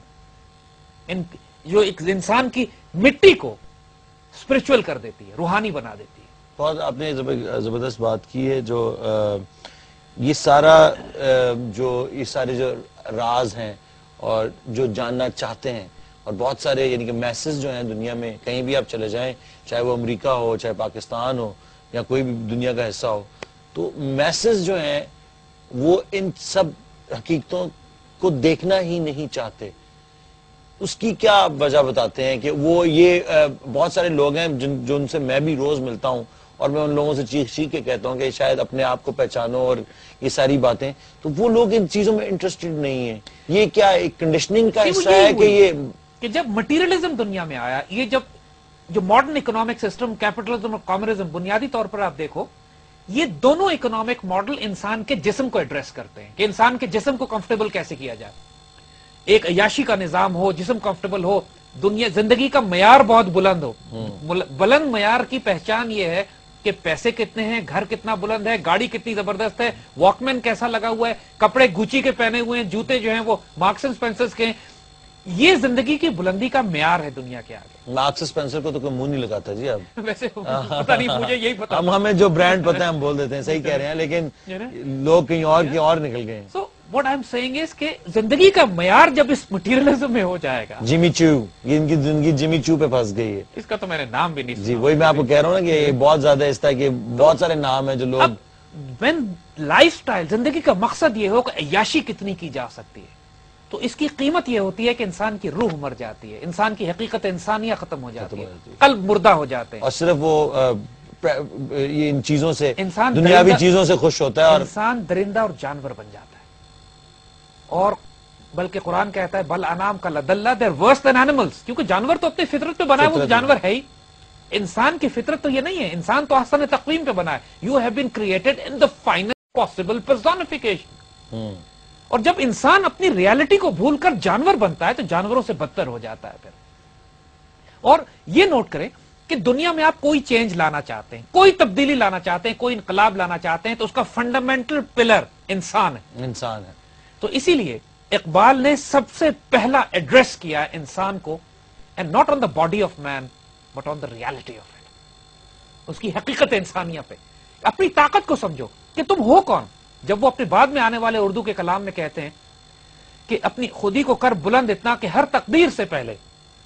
جو ایک انسان کی مٹی کو اسپرچول کر دیتی ہے، روحانی بنا دیتی ہے. بہت آپ نے زبردست بات کی ہے. جو یہ سارا یہ سارے جو راز ہیں اور جو جاننا چاہتے ہیں، اور بہت سارے یعنی کہ میسز جو ہیں دنیا میں کہیں بھی آپ چلے جائیں، چاہے وہ امریکہ ہو، چاہے پاکستان ہو، یا کوئی بھی دنیا کا حصہ ہو، تو میسز جو ہیں وہ ان سب حقیقتوں کو دیکھنا ہی نہیں چاہتے. اس کی کیا وجہ بتاتے ہیں کہ وہ یہ بہت سارے لوگ ہیں جو ان سے میں بھی روز ملتا ہوں اور میں ان لوگوں سے چیخ چیخ کے کہتا ہوں کہ شاید اپنے آپ کو پہچانو اور یہ ساری باتیں، تو وہ لوگ ان چیزوں میں انٹرسٹڈ نہیں ہیں. یہ کیا ایک کنڈیشننگ کا حصہ ہے کہ جب مٹیریلزم دنیا میں آیا، یہ جو ماڈرن اکنامک سسٹم، کیپٹلزم اور کامرزم، بنیادی طور پر آپ دیکھو یہ دونوں اکنامک ماڈل انسان کے جسم کو ایڈریس کرتے ہیں کہ انسان کے جسم کو کمفرٹیبل کیسے کیا جائے. ایک عیاشی کا نظام ہو، جسم کمفرٹیبل ہو، دنیا زندگی کا معیار بہت بلند ہو. بلند معیار کی پہچان یہ ہے کہ پیسے کتنے ہیں، گھر کتنا بلند ہے، گاڑی کتنی زبردست ہے، واک مین کیسا لگا ہوا ہے، کپڑے گوچی کے پہنے ہوئے ہیں، جوتے جو ہیں وہ مارکس اینڈ سپینسرز کے ہیں. یہ زندگی کی بلندی کا معیار ہے دنیا کے آگے. مارکس اسپینسر کو تو کوئی منہ نہیں لگاتا جی. اب ویسے پتہ نہیں، مجھے یہی پتا، ہمیں جو برانڈ پتہ ہے ہم بول دیتے ہیں، صحیح کہہ رہے ہیں، لیکن لوگ کہیں اور نکل گئے ہیں. So what I am seeing is کہ زندگی کا معیار جب اس مٹیریلزم میں ہو جائے گا، جیمی چو، یہ ان کی زندگی جیمی چو پہ پھنس گئی ہے. اس کا تو میں نے نام بھی نہیں سنا. جی وہی میں آپ کو کہہ رہا ہوں نا کہ بہت زیادہ اس طرح کے بہت سارے نام ہیں جو لوگ. when لائف سٹائل، زندگی کا مقصد یہ ہو کہ عیاشی کتنی کی جا سکتی ہے، تو اس کی قیمت یہ ہوتی ہے کہ انسان کی روح مر جاتی ہے، انسان کی حقیقت انسانیہ ختم ہو جاتی ہے، قلب مردہ ہو جاتے ہیں، اور صرف وہ یہ ان چیزوں سے، دنیاوی چیزوں سے خوش ہوتا ہے، اور انسان درندہ اور جانور بن جاتا ہے. اور بلکہ قرآن کہتا ہے بل انعام کا لدلہ، they're worse than animals، کیونکہ جانور تو اپنی فطرت پہ بنا ہے، وہ جانور ہے ہی. انسان کی فطرت تو یہ نہیں ہے. انسان تو احسن تقویم پہ بنا ہے. You have been created in the final possible personification. اور جب انسان اپنی ریالٹی کو بھول کر جانور بنتا ہے تو جانوروں سے بدتر ہو جاتا ہے پھر. اور یہ نوٹ کریں کہ دنیا میں آپ کوئی چینج لانا چاہتے ہیں, کوئی تبدیلی لانا چاہتے ہیں, کوئی انقلاب لانا چاہتے ہیں, تو اس کا فنڈامنٹل پلر انسان ہے. انسان ہے. تو اسی لیے اقبال نے سب سے پہلا ایڈریس کیا ہے انسان کو, and not on the body of man but on the reality of it, اس کی حقیقت انسانیہ پہ. اپنی طاقت کو سمجھو کہ تم ہو کون. جب وہ اپنے بعد میں آنے والے اردو کے کلام میں کہتے ہیں کہ اپنی خودی کو کر بلند اتنا کہ ہر تقدیر سے پہلے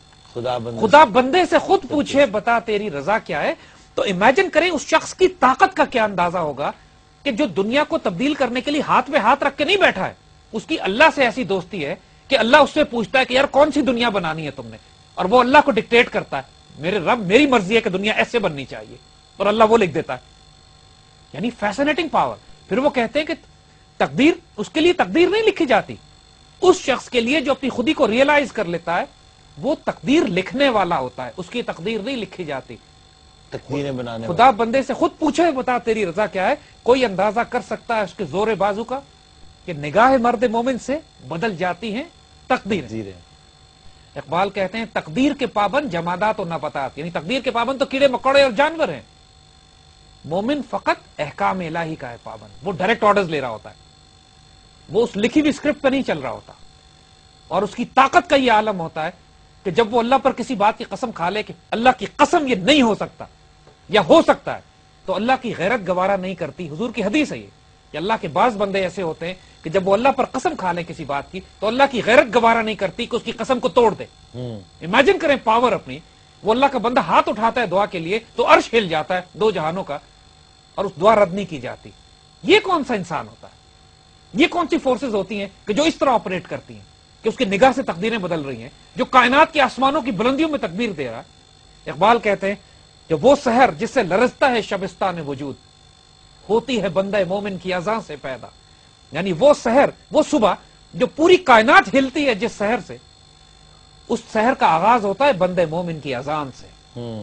خدا بندے سے خود پوچھے بتا تیری رضا کیا ہے. تو امیجن کریں اس شخص کی طاقت کا کیا اندازہ ہوگا کہ جو دنیا کو تبدیل کرنے کے لیے ہاتھ پہ ہاتھ رکھ کے نہیں بیٹھا ہے, اس کی اللہ سے ایسی دوستی ہے کہ اللہ اس سے پوچھتا ہے کہ یار کون سی دنیا بنانی ہے تم نے, اور وہ اللہ کو ڈکٹیٹ کرتا ہے, میرے رب میری مرضی ہے کہ دنیا ایسے بننی چاہیے, اور اللہ وہ لکھ دیتا ہے. یعنی فیسنیٹنگ پاور. پھر وہ کہتے ہیں کہ تقدیر, اس کے لیے تقدیر نہیں لکھی جاتی, اس شخص کے لیے جو اپنی خودی کو ریئلائز کر لیتا ہے وہ تقدیر لکھنے والا ہوتا ہے, اس کی تقدیر نہیں لکھی جاتی. تقدیریں بنانے خدا بندے سے خود پوچھے بتا تیری رضا کیا ہے. کوئی اندازہ کر سکتا ہے اس کے زور بازو کا کہ نگاہ مرد مومن سے بدل جاتی ہیں تقدیریں. اقبال کہتے ہیں تقدیر کے پابند جمادات و نباتات, یعنی تقدیر کے پابند تو کیڑے مکوڑے اور جانور ہیں. مومن فقط احکام الہی کا ہے پابند, وہ ڈائریکٹ آرڈرز لے رہا ہوتا ہے, وہ اس لکھی ہوئی اسکرپٹ پہ نہیں چل رہا ہوتا. اور اس کی طاقت کا یہ عالم ہوتا ہے کہ جب وہ اللہ پر کسی بات کی قسم کھا لے کہ اللہ کی قسم یہ نہیں ہو سکتا یا ہو سکتا ہے, تو اللہ کی غیرت گوارا نہیں کرتی. حضور کی حدیث ہے یہ کہ اللہ کے بعض بندے ایسے ہوتے ہیں کہ جب وہ اللہ پر قسم کھا لیں کسی بات کی تو اللہ کی غیرت گوارا نہیں کرتی کہ اس کی قسم کو توڑ دے. امیجن کریں پاور اپنی, وہ اللہ کا بندہ ہاتھ اٹھاتا ہے دعا کے لیے تو عرش ہل جاتا ہے دو جہانوں کا, اور اس دعا رد نہیں کی جاتی. یہ کون سا انسان ہوتا ہے, یہ کون سی فورسز ہوتی ہیں کہ جو اس طرح آپریٹ کرتی ہیں کہ اس کی نگاہ سے تقدیریں بدل رہی ہیں, جو کائنات کے آسمانوں کی بلندیوں میں تکبیر دے رہا. اقبال کہتے ہیں کہ وہ سحر جس سے لرزتا ہے شبستان وجود, ہوتی ہے بندہ مومن کی اذان سے پیدا. یعنی وہ سحر, وہ صبح جو پوری کائنات ہلتی ہے جس سحر سے, اس سحر کا آغاز ہوتا ہے بندہ مومن کی اذان سے.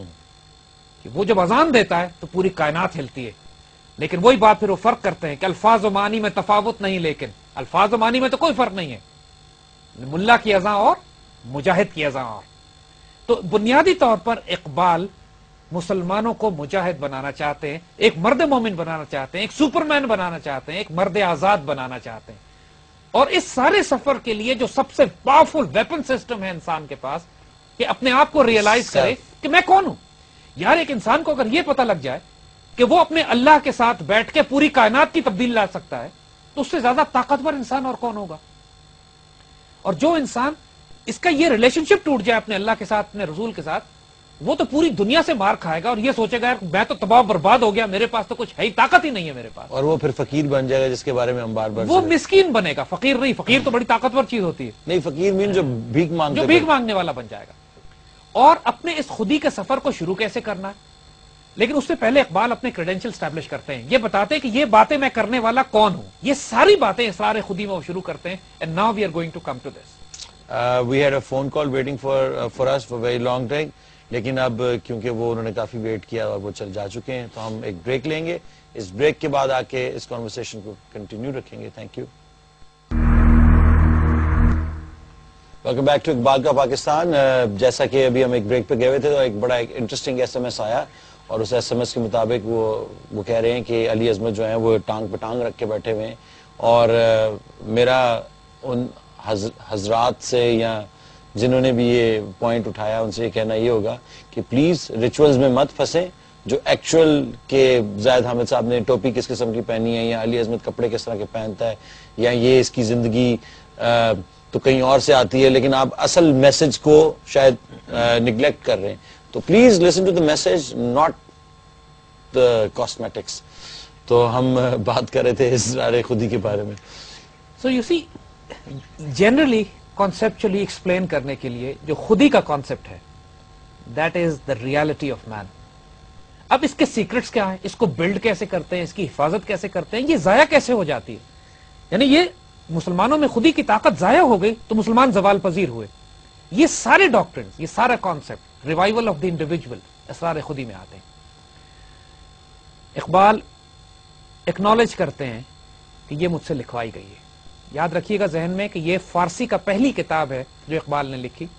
کہ وہ جب اذان دیتا ہے تو پوری کائنات ہلتی ہے. لیکن وہی بات پھر وہ فرق کرتے ہیں کہ الفاظ و معنی میں تفاوت نہیں, لیکن الفاظ و معنی میں تو کوئی فرق نہیں ہے, ملا کی اذان اور مجاہد کی اذان اور. تو بنیادی طور پر اقبال مسلمانوں کو مجاہد بنانا چاہتے ہیں, ایک مرد مومن بنانا چاہتے ہیں, ایک سپرمین بنانا چاہتے ہیں, ایک مرد آزاد بنانا چاہتے ہیں. اور اس سارے سفر کے لیے جو سب سے پاورفل ویپن سسٹم ہے انسان کے پاس کہ اپنے آپ کو ریئلائز کرے کہ میں کون ہوں. یار ایک انسان کو اگر یہ پتہ لگ جائے کہ وہ اپنے اللہ کے ساتھ بیٹھ کے پوری کائنات کی تبدیل لا سکتا ہے تو اس سے زیادہ طاقتور انسان اور کون ہوگا. اور جو انسان اس کا یہ ریلیشن شپ ٹوٹ جائے اپنے اللہ کے ساتھ, اپنے رسول کے ساتھ, وہ تو پوری دنیا سے مار کھائے گا اور یہ سوچے گا میں تو تباہ برباد ہو گیا, میرے پاس تو کچھ ہے ہی, طاقت ہی نہیں ہے میرے پاس. اور وہ پھر فقیر بن جائے گا جس کے بارے میں ہم بار بار, وہ مسکین بنے گا, فقیر نہیں. فقیر تو بڑی طاقتور چیز ہوتی ہے. نہیں, فقیر مین جو بھیک مانگنے والا بن جائے گا. اور اپنے اس خودی کے سفر کو شروع کیسے کرنا ہے, لیکن اس سے پہلے اقبال اپنے کریڈینشل اسٹیبلش کرتے ہیں, یہ بتاتے ہیں کہ یہ باتیں میں کرنے والا کون ہوں. یہ ساری باتیں اسرار خودی میں وہ شروع کرتے ہیں. And now we are going to come to this. We had a phone call waiting for us for very long time, لیکن اب کیونکہ وہ انہوں نے کافی ویٹ کیا اور وہ چل جا چکے ہیں تو ہم ایک بریک لیں گے. اس بریک کے بعد آ کے اس کانورسیشن کو کنٹینیو رکھیں گے. Thank you. Welcome back to Iqbal کا پاکستان. جیسا کہ ابھی ہم ایک بریک پہ گئے ہوئے تھے تو ایک بڑا انٹرسٹنگ ایس ایم ایس آیا, اور اس ایس ایم ایس کے مطابق وہ کہہ رہے ہیں کہ علی عظمت جو ہیں وہ ٹانگ پہ ٹانگ رکھ کے بیٹھے ہوئے ہیں. اور میرا ان حضرات سے یا جنہوں نے بھی یہ پوائنٹ اٹھایا ان سے یہ کہنا یہ ہوگا کہ پلیز ریچولز میں مت پھنسیں. جو ایکچوئل کہ زاہد حامد صاحب نے ٹوپی کس قسم کی پہنی ہے, یا علی عظمت کپڑے کس طرح کے پہنتا ہے, یا یہ اس کی زندگی تو کہیں اور سے آتی ہے, لیکن آپ اصل میسج کو شاید نگلیکٹ کر رہے ہیں. تو please listen to the message, not the cosmetics. تو ہم بات کر رہے تھے اسرار خودی کے بارے میں. So you see generally conceptually explain کرنے کے لیے جو خودی کا کانسیپٹ ہے that is the reality of man. اب اس کے سیکرٹس کیا ہیں, اس کو بلڈ کیسے کرتے ہیں, اس کی حفاظت کیسے کرتے ہیں, یہ ضائع کیسے ہو جاتی ہے. یعنی یہ مسلمانوں میں خودی کی طاقت ضائع ہو گئی تو مسلمان زوال پذیر ہوئے. یہ سارے ڈاکٹرنز, یہ سارا concept revival of the individual, Asrar Khudi میں آتے ہیں. اقبال ایکنالج کرتے ہیں کہ یہ مجھ سے لکھوائی گئی ہے. یاد رکھیے گا ذہن میں کہ یہ فارسی کا پہلی کتاب ہے جو اقبال نے لکھی.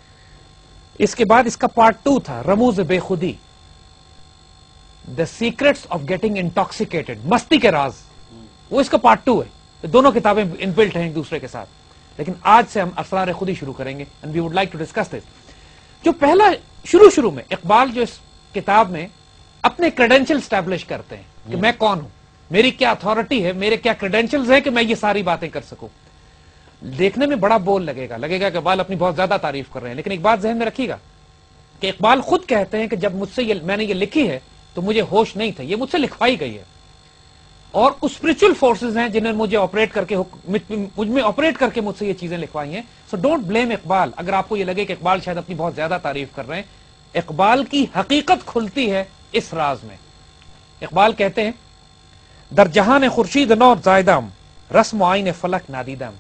اس کے بعد اس کا پارٹ 2 تھا Rumuz Bekhudi, the secrets of getting intoxicated, مستی کے راز، وہ اس کا پارٹ 2 ہے. دونوں کتابیں انبلٹ ہیں ایک دوسرے کے ساتھ. لیکن آج سے ہم اسرار خودی شروع کریں گے and we would like to discuss this. جو پہلا شروع میں اقبال جو اس کتاب میں اپنے کریڈینشل اسٹیبلش کرتے ہیں کہ میں کون ہوں، میری کیا اتھارٹی ہے، میرے کیا کریڈینشلز ہیں کہ میں یہ ساری باتیں کر سکوں. دیکھنے میں بڑا بول لگے گا کہ اقبال اپنی بہت زیادہ تعریف کر رہے ہیں، لیکن ایک بات ذہن میں رکھیے گا کہ اقبال خود کہتے ہیں کہ جب مجھ سے میں نے یہ لکھی ہے تو مجھے ہوش نہیں تھا، یہ مجھ سے لکھوائی گئی ہے. اور اسپرچل فورسز ہیں جنہوں نے مجھے آپریٹ کر کے مجھ میں آپریٹ کر کے مجھ سے یہ چیزیں لکھوائی ہیں. So don't blame Iqbal. اگر آپ کو یہ لگے کہ اقبال شاید اپنی بہت زیادہ تعریف کر رہے ہیں، اقبال کی حقیقت کھلتی ہے اس راز میں. اقبال کہتے ہیں در جہان خورشید نو زائدم رسم و آئین فلک نادیدم،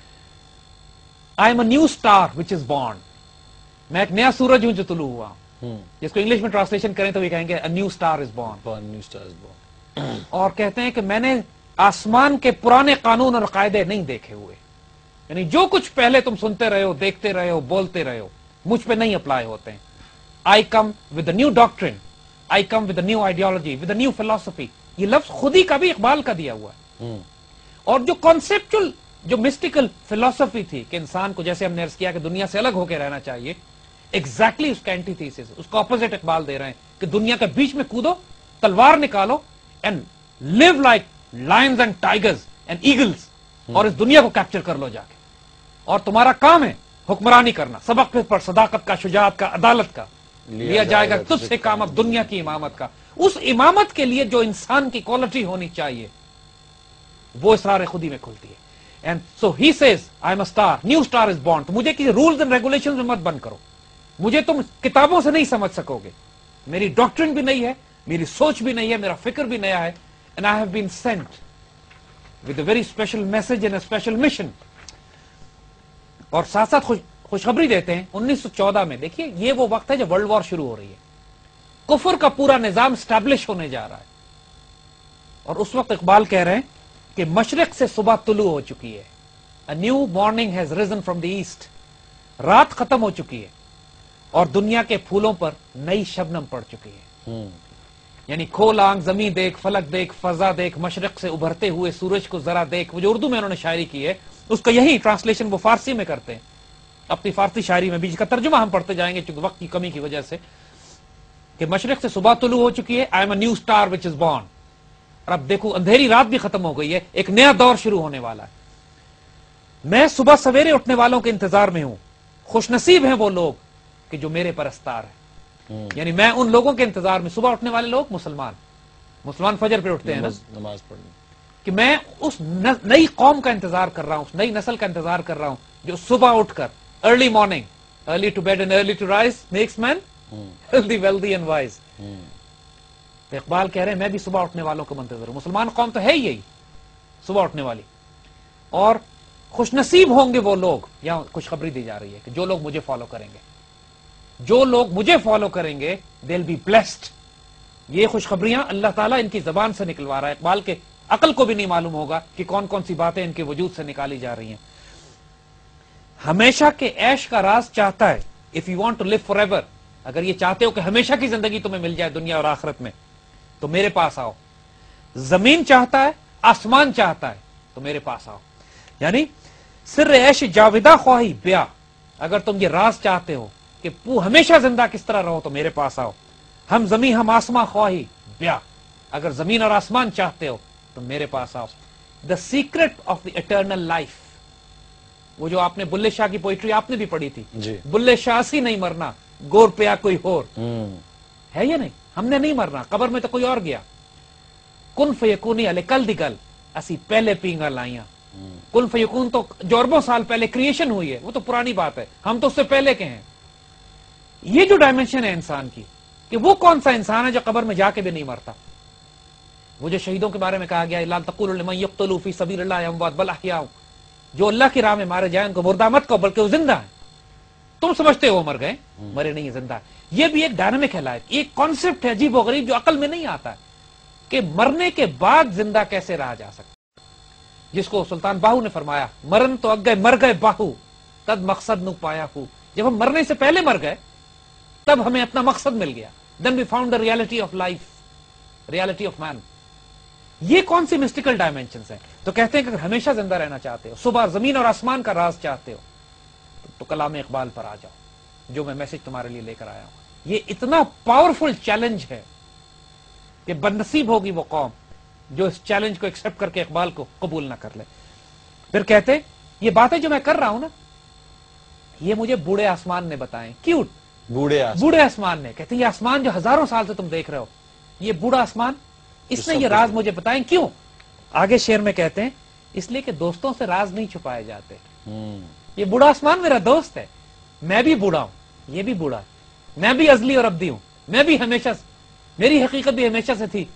I am a new star which is born. میں ایک نیا سورج ہوں جو طلوع ہوا. جس کو انگلش میں ٹرانسلیشن کریں تو یہ کہیں گے a new star is born. اور کہتے ہیں کہ میں نے آسمان کے پرانے قانون اور قاعدے نہیں دیکھے ہوئے، یعنی جو کچھ پہلے تم سنتے رہے ہو، دیکھتے رہے ہو، بولتے رہے ہو، مجھ پہ نہیں اپلائی ہوتے ہیں. I come with a new doctrine, I come with a new ideology, with a new philosophy. یہ لفظ خودی کا بھی اقبال کا دیا ہوا ہے. اور جو کانسیپچل جو مسٹیکل فلسفی تھی کہ انسان کو، جیسے ہم نے عرض کیا کہ دنیا سے الگ ہو کے رہنا چاہیے، ایگزیکٹلی اس کا اینٹی تھیسس، اس کا اپوزٹ اقبال دے رہے ہیں کہ دنیا کے بیچ میں کودو، تلوار نکالو and live like lions and tigers and eagles, اور اس دنیا کو کیپچر کر لو جا کے. اور تمہارا کام ہے حکمرانی کرنا، سبق پر صداقت کا، شجاعت کا، عدالت کا لیا جائے گا تجھ سے کام اب دنیا کی امامت کا. اس امامت کے لیے جو انسان کی کوالٹی ہونی چاہیے وہ اسرار خودی میں کھلتی ہے. And so he says I am a star, new star is born. تو مجھے کسی رولز اینڈ ریگولیشن میں مت بند کرو، مجھے تم کتابوں سے نہیں سمجھ سکو گے. میری ڈاکٹرن بھی نہیں ہے، میری سوچ بھی نہیں ہے، میرا فکر بھی نیا ہے. And I have been sent with a very special message and a special mission. اور ساتھ ساتھ خوشخبری دیتے ہیں 1914 میں. دیکھیے یہ وہ وقت ہے جب ورلڈ وار شروع ہو رہی ہے، کفر کا پورا نظام اسٹیبلش ہونے جا رہا ہے. اور اس وقت اقبال کہہ رہے ہیں کہ مشرق سے صبح طلوع ہو چکی ہے. A new morning has risen from the east. رات ختم ہو چکی ہے اور دنیا کے پھولوں پر نئی شبنم پڑ چکی ہے. یعنی کھول آنکھ، زمین دیکھ، فلک دیکھ، فضا دیکھ، مشرق سے ابھرتے ہوئے سورج کو ذرا دیکھ. وہ جو اردو میں انہوں نے شاعری کی ہے اس کا یہی ٹرانسلیشن وہ فارسی میں کرتے ہیں اپنی فارسی شاعری میں بھی، جس کا ترجمہ ہم پڑھتے جائیں گے چونکہ وقت کی کمی کی وجہ سے. کہ مشرق سے صبح طلوع ہو چکی ہے، I am a new star which is born. اور اب دیکھو اندھیری رات بھی ختم ہو گئی ہے، ایک نیا دور شروع ہونے والا ہے. میں صبح سویرے اٹھنے والوں کے انتظار میں ہوں. خوش نصیب ہیں وہ لوگ کہ جو میرے پرستار ہیں. یعنی میں ان لوگوں کے انتظار میں، صبح اٹھنے والے لوگ مسلمان فجر پہ اٹھتے ہیں نماز پڑھنے، کہ میں اس نئی قوم کا انتظار کر رہا ہوں، اس نئی نسل کا انتظار کر رہا ہوں جو صبح اٹھ کر early morning, early to bed and early to rise makes man healthy wealthy and wise. تو اقبال کہہ رہے ہیں میں بھی صبح اٹھنے والوں کو منتظر ہوں. مسلمان قوم تو ہے ہی یہی صبح اٹھنے والی. اور خوش نصیب ہوں گے وہ لوگ، یہاں خوشخبری دی جا رہی ہے کہ جو لوگ مجھے فالو کریں گے، جو لوگ مجھے فالو کریں گے they'll be blessed. یہ خوشخبریاں اللہ تعالیٰ ان کی زبان سے نکلوا رہا ہے. اقبال کے عقل کو بھی نہیں معلوم ہوگا کہ کون کون سی باتیں ان کے وجود سے نکالی جا رہی ہیں. ہمیشہ کے عیش کا راز چاہتا ہے. if you want to live forever، اگر یہ چاہتے ہو کہ ہمیشہ کی زندگی تمہیں مل جائے دنیا اور آخرت میں تو میرے پاس آؤ. زمین چاہتا ہے، آسمان چاہتا ہے تو میرے پاس آؤ. یعنی سر عیش جاودہ خواہی بیا، اگر تم یہ راز چاہتے ہو کہ ہمیشہ زندہ کس طرح رہو تو میرے پاس آؤ. ہم زمین ہم آسمان خواہی بیا، اگر زمین اور آسمان چاہتے ہو تو میرے پاس آؤ. The secret of the eternal life, وہ جو آپ نے بلے شاہ کی پوئٹری آپ نے بھی پڑھی تھی، بلے شاہ سی نہیں مرنا گور پیا کوئی اور ہے یا نہیں. ہم نے نہیں مرنا، قبر میں تو کوئی اور گیا. کن فیکونی علی کل دی گل اسی پہلے پینگا لائیاں. کن فیکون تو جو اربوں سال پہلے کریشن ہوئی ہے وہ تو پرانی بات ہے، ہم تو اس سے پہلے کے ہیں. یہ جو ڈائمنشن ہے انسان کی کہ وہ کون سا انسان ہے جو قبر میں جا کے بھی نہیں مرتا. وہ جو شہیدوں کے بارے میں کہا گیا لا تقولوا لمن يقتل في سبيل الله اموات بل احياء، جو اللہ کی راہ میں مارے جائیں ان کو مردہ مت کہو بلکہ وہ زندہ ہیں. تم سمجھتے ہو مر گئے، مرے نہیں زندہ. یہ بھی ایک ڈائنامک ہے لائف، ایک کانسیپٹ ہے عجیب و غریب جو عقل میں نہیں آتا کہ مرنے کے بعد زندہ کیسے رہا جا سکتا. جس کو سلطان باہو نے فرمایا مرن تو اگے مر گئے باہو تد مقصد نو پایا ہو. جب ہم مرنے سے پہلے مر گئے تب ہمیں اپنا مقصد مل گیا. Then we found the reality of life, reality of man. یہ کون سی مسٹیکل ڈائمینشنز ہیں؟ تو کہتے ہیں کہ اگر ہمیشہ زندہ رہنا چاہتے ہو، صبح زمین اور آسمان کا راز چاہتے ہو، تو کلام اقبال پر آ جاؤ، جو میں میسج تمہارے لیے لے کر آیا ہوں. یہ اتنا پاورفل چیلنج ہے کہ بدنصیب ہوگی وہ قوم جو اس چیلنج کو ایکسپٹ کر کے اقبال کو قبول نہ کر لے. پھر کہتے یہ باتیں جو میں کر رہا ہوں نا، یہ مجھے بوڑھے آسمان نے بتائیں. کیوٹ بوڑھے آسمان نے. کہتے ہیں یہ آسمان جو ہزاروں سال سے تم دیکھ رہے ہو، یہ بوڑھا آسمان، اس نے یہ راز مجھے بتائیں. کیوں؟ آگے شعر میں کہتے ہیں اس لیے کہ دوستوں سے راز نہیں چھپائے جاتے. یہ بوڑھا آسمان میرا دوست ہے، میں بھی بوڑھا ہوں، یہ بھی بوڑھا، میں بھی ازلی اور ابدی ہوں، میں بھی ہمیشہ، میری حقیقت بھی ہمیشہ سے تھی.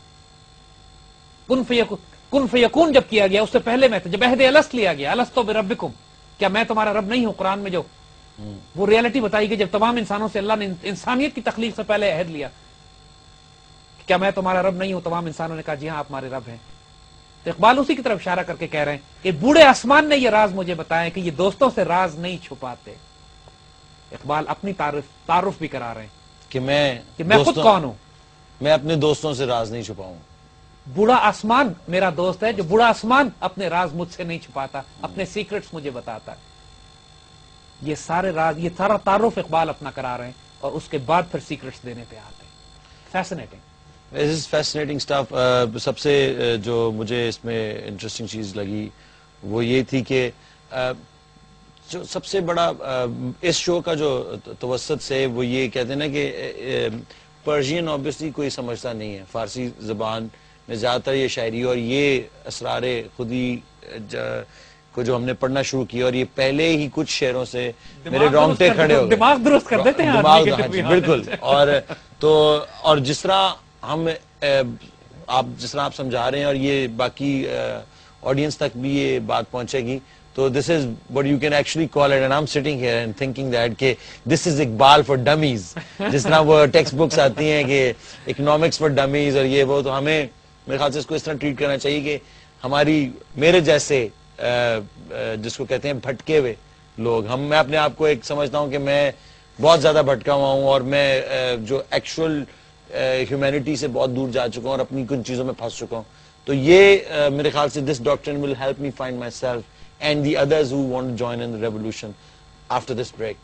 کن فیکون جب کیا گیا اس سے پہلے میں تھا. جب عہد الست لیا گیا، الستو بربکم، کیا میں تمہارا رب نہیں ہوں؟ قرآن میں جو وہ ریالٹی بتائی گئی جب تمام انسانوں سے اللہ نے انسانیت کی تخلیق سے پہلے عہد لیا، کیا میں تمہارا رب نہیں ہوں؟ تمام انسانوں نے کہا جی ہاں آپ ہمارے رب ہیں. تو اقبال اسی کی طرف اشارہ کر کے کہہ رہے ہیں کہ بوڑھے آسمان نے یہ راز مجھے بتایا کہ یہ دوستوں سے راز نہیں چھپاتے. اقبال اپنی تعارف بھی کرا رہے ہیں کہ میں خود کون ہوں. میں اپنے دوستوں سے راز نہیں چھپاؤں. بوڑھا آسمان میرا دوست ہے، جو بوڑھا آسمان اپنے راز مجھ سے نہیں چھپاتا، اپنے سیکرٹس مجھے بتاتا ہے. یہ سارے راز، یہ سارا تعارف اقبال اپنا کرا رہے ہیں اور اس کے بعد پھر سیکرٹس دینے پہ آتے ہیں. Fascinating. This is fascinating stuff. سب سے جو مجھے اس میں انٹرسٹنگ چیز لگی وہ یہ تھی کہ جو سب سے بڑا اس شو کا جو توسط سے وہ یہ کہتے ہیں نا کہ پرشین obviously کوئی سمجھتا نہیں ہے. فارسی زبان میں زیادہ تر یہ شاعری اور یہ اسرار خودی کو جو ہم نے پڑھنا شروع کیا، اور یہ پہلے ہی کچھ شعروں سے میرے رونگٹے کھڑے ہو گئے. دماغ درست کر دیتے ہیں بالکل. اور جس طرح ہم جس طرح آپ سمجھا رہے ہیں اور یہ باقی آڈینس تک بھی یہ بات پہنچے گی، تو this is what you can actually call it. And I am sitting here and thinking that کہ دس از اقبال فار ڈمیز. جس طرح وہ ٹیکسٹ بکس آتی ہیں کہ اکنامکس فار ڈمیز اور یہ وہ، تو ہمیں میرے خیال سے اس کو اس طرح ٹریٹ کرنا چاہیے کہ میرے جیسے جس کو کہتے ہیں بھٹکے ہوئے لوگ، میں اپنے آپ کو ایک سمجھتا ہوں کہ میں بہت زیادہ بھٹکا ہوا ہوں اور میں جو ایکچوئل ہیومینٹی سے بہت دور جا چکا ہوں اور اپنی کچھ چیزوں میں پھنس چکا ہوں. تو یہ میرے خیال سے this doctrine will help me find myself and the others who want to join in the revolution after this break.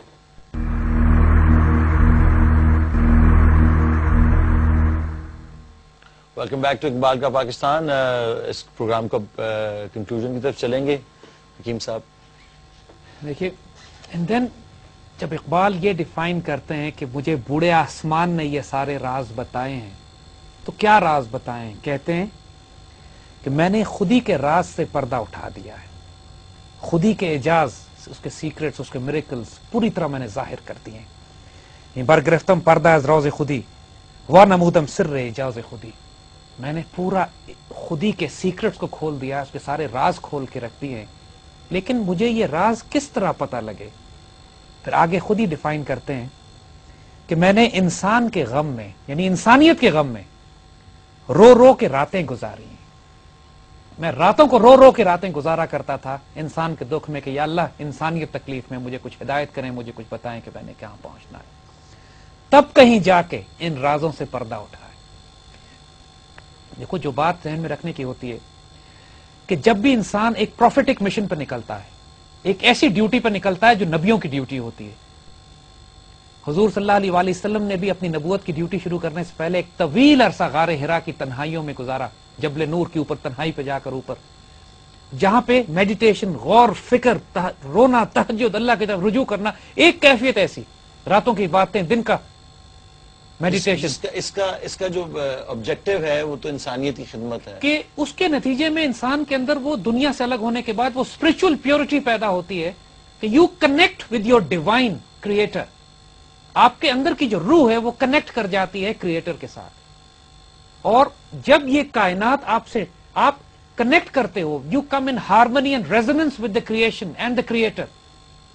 Welcome back to Iqbal کا پاکستان. اس پروگرام کو کنکلوژن کی طرف چلیں گے حکیم صاحب. دیکھیے اینڈ دین جب اقبال یہ ڈیفائن کرتے ہیں کہ مجھے بوڑھے آسمان نے یہ سارے راز بتائے ہیں، تو کیا راز بتائے ہیں؟ کہتے ہیں کہ میں نے خودی کے راز سے پردہ اٹھا دیا ہے، خودی کے اعجاز، اس کے سیکرٹس، اس کے میریکلز پوری طرح میں نے ظاہر کر دیے ہیں. برگرفتم پردہ از روز خودی و نمودم سر اعجاز خودی. میں نے پورا خودی کے سیکرٹس کو کھول دیا، اس کے سارے راز کھول کے رکھ دیے ہیں. لیکن مجھے یہ راز کس طرح پتہ لگے؟ پھر آگے خود ہی ڈیفائن کرتے ہیں کہ میں نے انسان کے غم میں، یعنی انسانیت کے غم میں رو رو کے راتیں گزاری ہیں. میں راتوں کو رو رو کے راتیں گزارا کرتا تھا انسان کے دکھ میں کہ یا اللہ انسانیت تکلیف میں مجھے کچھ ہدایت کریں، مجھے کچھ بتائیں کہ میں نے کہاں پہنچنا ہے. تب کہیں جا کے ان رازوں سے پردہ اٹھا ہے. دیکھو جو بات ذہن میں رکھنے کی ہوتی ہے کہ جب بھی انسان ایک پروفیٹک مشن پر نکلتا ہے، ایک ایسی ڈیوٹی پر نکلتا ہے جو نبیوں کی ڈیوٹی ہوتی ہے. حضور صلی اللہ علیہ وآلہ وسلم نے بھی اپنی نبوت کی ڈیوٹی شروع کرنے سے پہلے ایک طویل عرصہ غار حرا کی تنہائیوں میں گزارا، جبل نور کے اوپر تنہائی پہ جا کر اوپر، جہاں پہ میڈیٹیشن، غور، فکر، رونا، تہجد، اللہ کی طرف رجوع کرنا، ایک کیفیت ایسی، راتوں کی باتیں، دن کا میڈیٹیشن. اس کا جو آبجیکٹو ہے وہ تو انسانیت کی خدمت ہے کہ اس کے نتیجے میں انسان کے اندر وہ دنیا سے الگ ہونے کے بعد وہ اسپرچل پیورٹی پیدا ہوتی ہے کہ you connect with your divine creator. آپ کے اندر کی جو روح ہے وہ کنیکٹ کر جاتی ہے کریٹر کے ساتھ. اور جب یہ کائنات آپ کنیکٹ کرتے ہو، you come in harmony and resonance with the creation and the creator.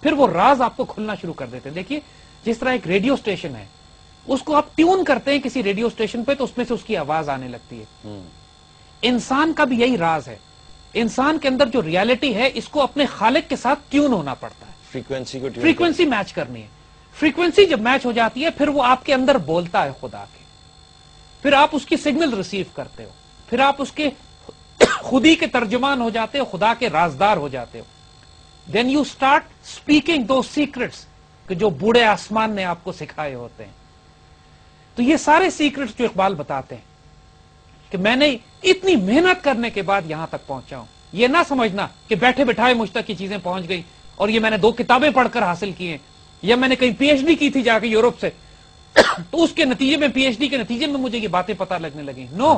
پھر وہ راز آپ کو کھلنا شروع کر دیتے ہیں. دیکھیے جس طرح ایک ریڈیو اسٹیشن ہے, اس کو آپ ٹیون کرتے ہیں کسی ریڈیو اسٹیشن پہ تو اس میں سے اس کی آواز آنے لگتی ہے. انسان کا بھی یہی راز ہے. انسان کے اندر جو ریالٹی ہے اس کو اپنے خالق کے ساتھ ٹیون ہونا پڑتا ہے, فریکوینسی میچ کرنی ہے. فریکوینسی جب میچ ہو جاتی ہے پھر وہ آپ کے اندر بولتا ہے خدا کے, پھر آپ اس کی سگنل ریسیو کرتے ہو, پھر آپ اس کے خودی کے ترجمان ہو جاتے ہو, خدا کے رازدار ہو جاتے ہو. دین یو اسٹارٹ اسپیکنگ دو سیکرٹس کہ جو بوڑھے آسمان نے آپ کو سکھائے ہوتے ہیں. تو یہ سارے سیکرٹس جو اقبال بتاتے ہیں کہ میں نے اتنی محنت کرنے کے بعد یہاں تک پہنچا ہوں. یہ نہ سمجھنا کہ بیٹھے بٹھائے مجھ تک کی چیزیں پہنچ گئی اور یہ میں نے 2 کتابیں پڑھ کر حاصل کی ہیں, یا میں نے کہیں پی ایچ ڈی کی تھی جا کے یورپ سے تو اس کے نتیجے میں پی ایچ ڈی کے نتیجے میں مجھے یہ باتیں پتہ لگنے لگیں. نو,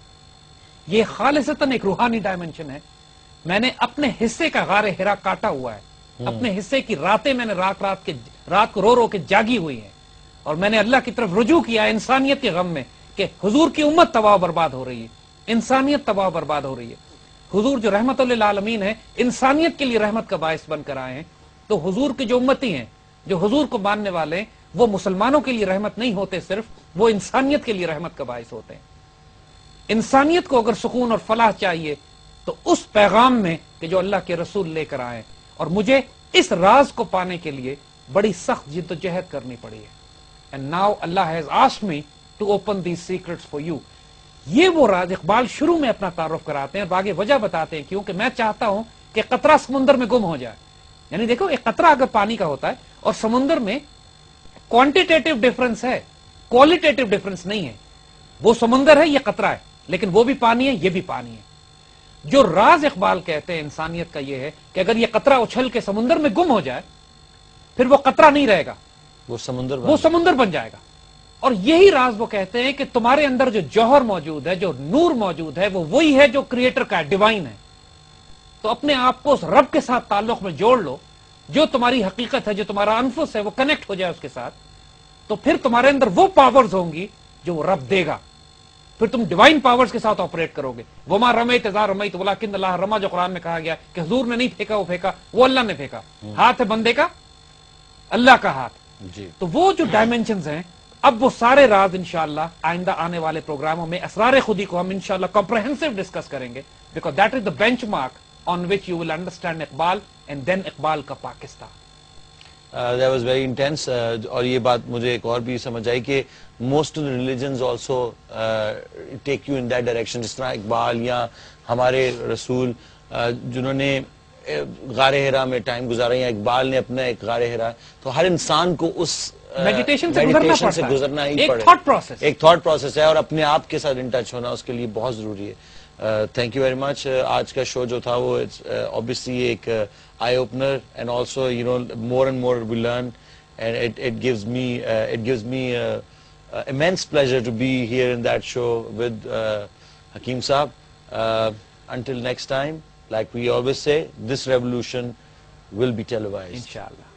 یہ خالصتاً ایک روحانی ڈائمنشن ہے. میں نے اپنے حصے کا غار ہرا کاٹا ہوا ہے, اپنے حصے کی راتیں میں نے رات کو رو رو کے جاگی ہوئی ہیں, اور میں نے اللہ کی طرف رجوع کیا انسانیت کے غم میں کہ حضور کی امت تباہ و برباد ہو رہی ہے, انسانیت تباہ و برباد ہو رہی ہے. حضور جو رحمت للعالمین ہے, انسانیت کے لیے رحمت کا باعث بن کر آئے ہیں. تو حضور کے جو امتی ہیں, جو حضور کو ماننے والے ہیں, وہ مسلمانوں کے لیے رحمت نہیں ہوتے, صرف وہ انسانیت کے لیے رحمت کا باعث ہوتے ہیں. انسانیت کو اگر سکون اور فلاح چاہیے تو اس پیغام میں کہ جو اللہ کے رسول لے کر آئے, اور مجھے اس راز کو پانے کے لیے بڑی سخت جد و جہد کرنی پڑی ہے. And now Allah has asked me to open these secrets for you. یہ وہ راز اقبال شروع میں اپنا تعارف کراتے ہیں اور آگے وجہ بتاتے ہیں کیوں کہ میں چاہتا ہوں کہ قطرہ سمندر میں گم ہو جائے. یعنی دیکھو ایک قطرہ اگر پانی کا ہوتا ہے اور سمندر میں کوانٹیٹیو ڈفرنس ہے, کوالٹیٹیو ڈفرنس نہیں ہے. وہ سمندر ہے, یہ قطرہ ہے, لیکن وہ بھی پانی ہے, یہ بھی پانی ہے. جو راز اقبال کہتے ہیں انسانیت کا یہ ہے کہ اگر یہ قطرہ اچھل کے سمندر میں گم ہو جائے پھر وہ قطرہ نہیں رہے گا, وہ سمندر بن جائے گا. اور یہی راز وہ کہتے ہیں کہ تمہارے اندر جو جوہر موجود ہے, جو نور موجود ہے, وہ وہی ہے جو کریٹر کا ہے, ڈیوائن ہے. تو اپنے آپ کو اس رب کے ساتھ تعلق میں جوڑ لو, جو تمہاری حقیقت ہے, جو تمہارا انفس ہے, وہ کنیکٹ ہو جائے اس کے ساتھ, تو پھر تمہارے اندر وہ پاورز ہوں گی جو وہ رب دے گا. پھر تم ڈیوائن پاورز کے ساتھ آپریٹ کرو گے. وما رمیت اذا رمیت ولکن اللہ رما, جو قرآن میں کہا گیا کہ حضور نے نہیں پھینکا, وہ پھینکا, وہ اللہ نے پھینکا. ہاتھ ہے بندے کا, اللہ کا ہاتھ. تو وہ جو ڈائمنشنز ہیں, اب وہ سارے راز انشاءاللہ آئندہ آنے والے پروگراموں میں اسرار خودی کو ہم انشاءاللہ کمپریہنسو ڈسکس کریں گے, because that is the benchmark on which you will understand Iqbal and then Iqbal کا Pakistan. That was very intense. اور یہ بات مجھے ایک اور بھی سمجھ آئی کہ most of the religions also take you in that direction. جس طرح اقبال یا ہمارے رسول جنہوں نے غار ہرا میں ٹائم گزارا, یا اقبال نے اپنا ایک غار ہرا, تو ہر انسان کو اس میڈیٹیشن سے گزرنا ہی پڑے. ایک تھاٹ پروسیس ہے, اور اپنے آپ کے ساتھ ان ٹچ ہونا اس کے لیے بہت ضروری ہے. Thank you very much. آج کا شو جو تھا وہ obviously ایک eye opener, and also you know more and more we learn, and it gives me immense pleasure to be here in that show with Hakeem Saab. Until next time, like we always say, this revolution will be televised. Inshallah.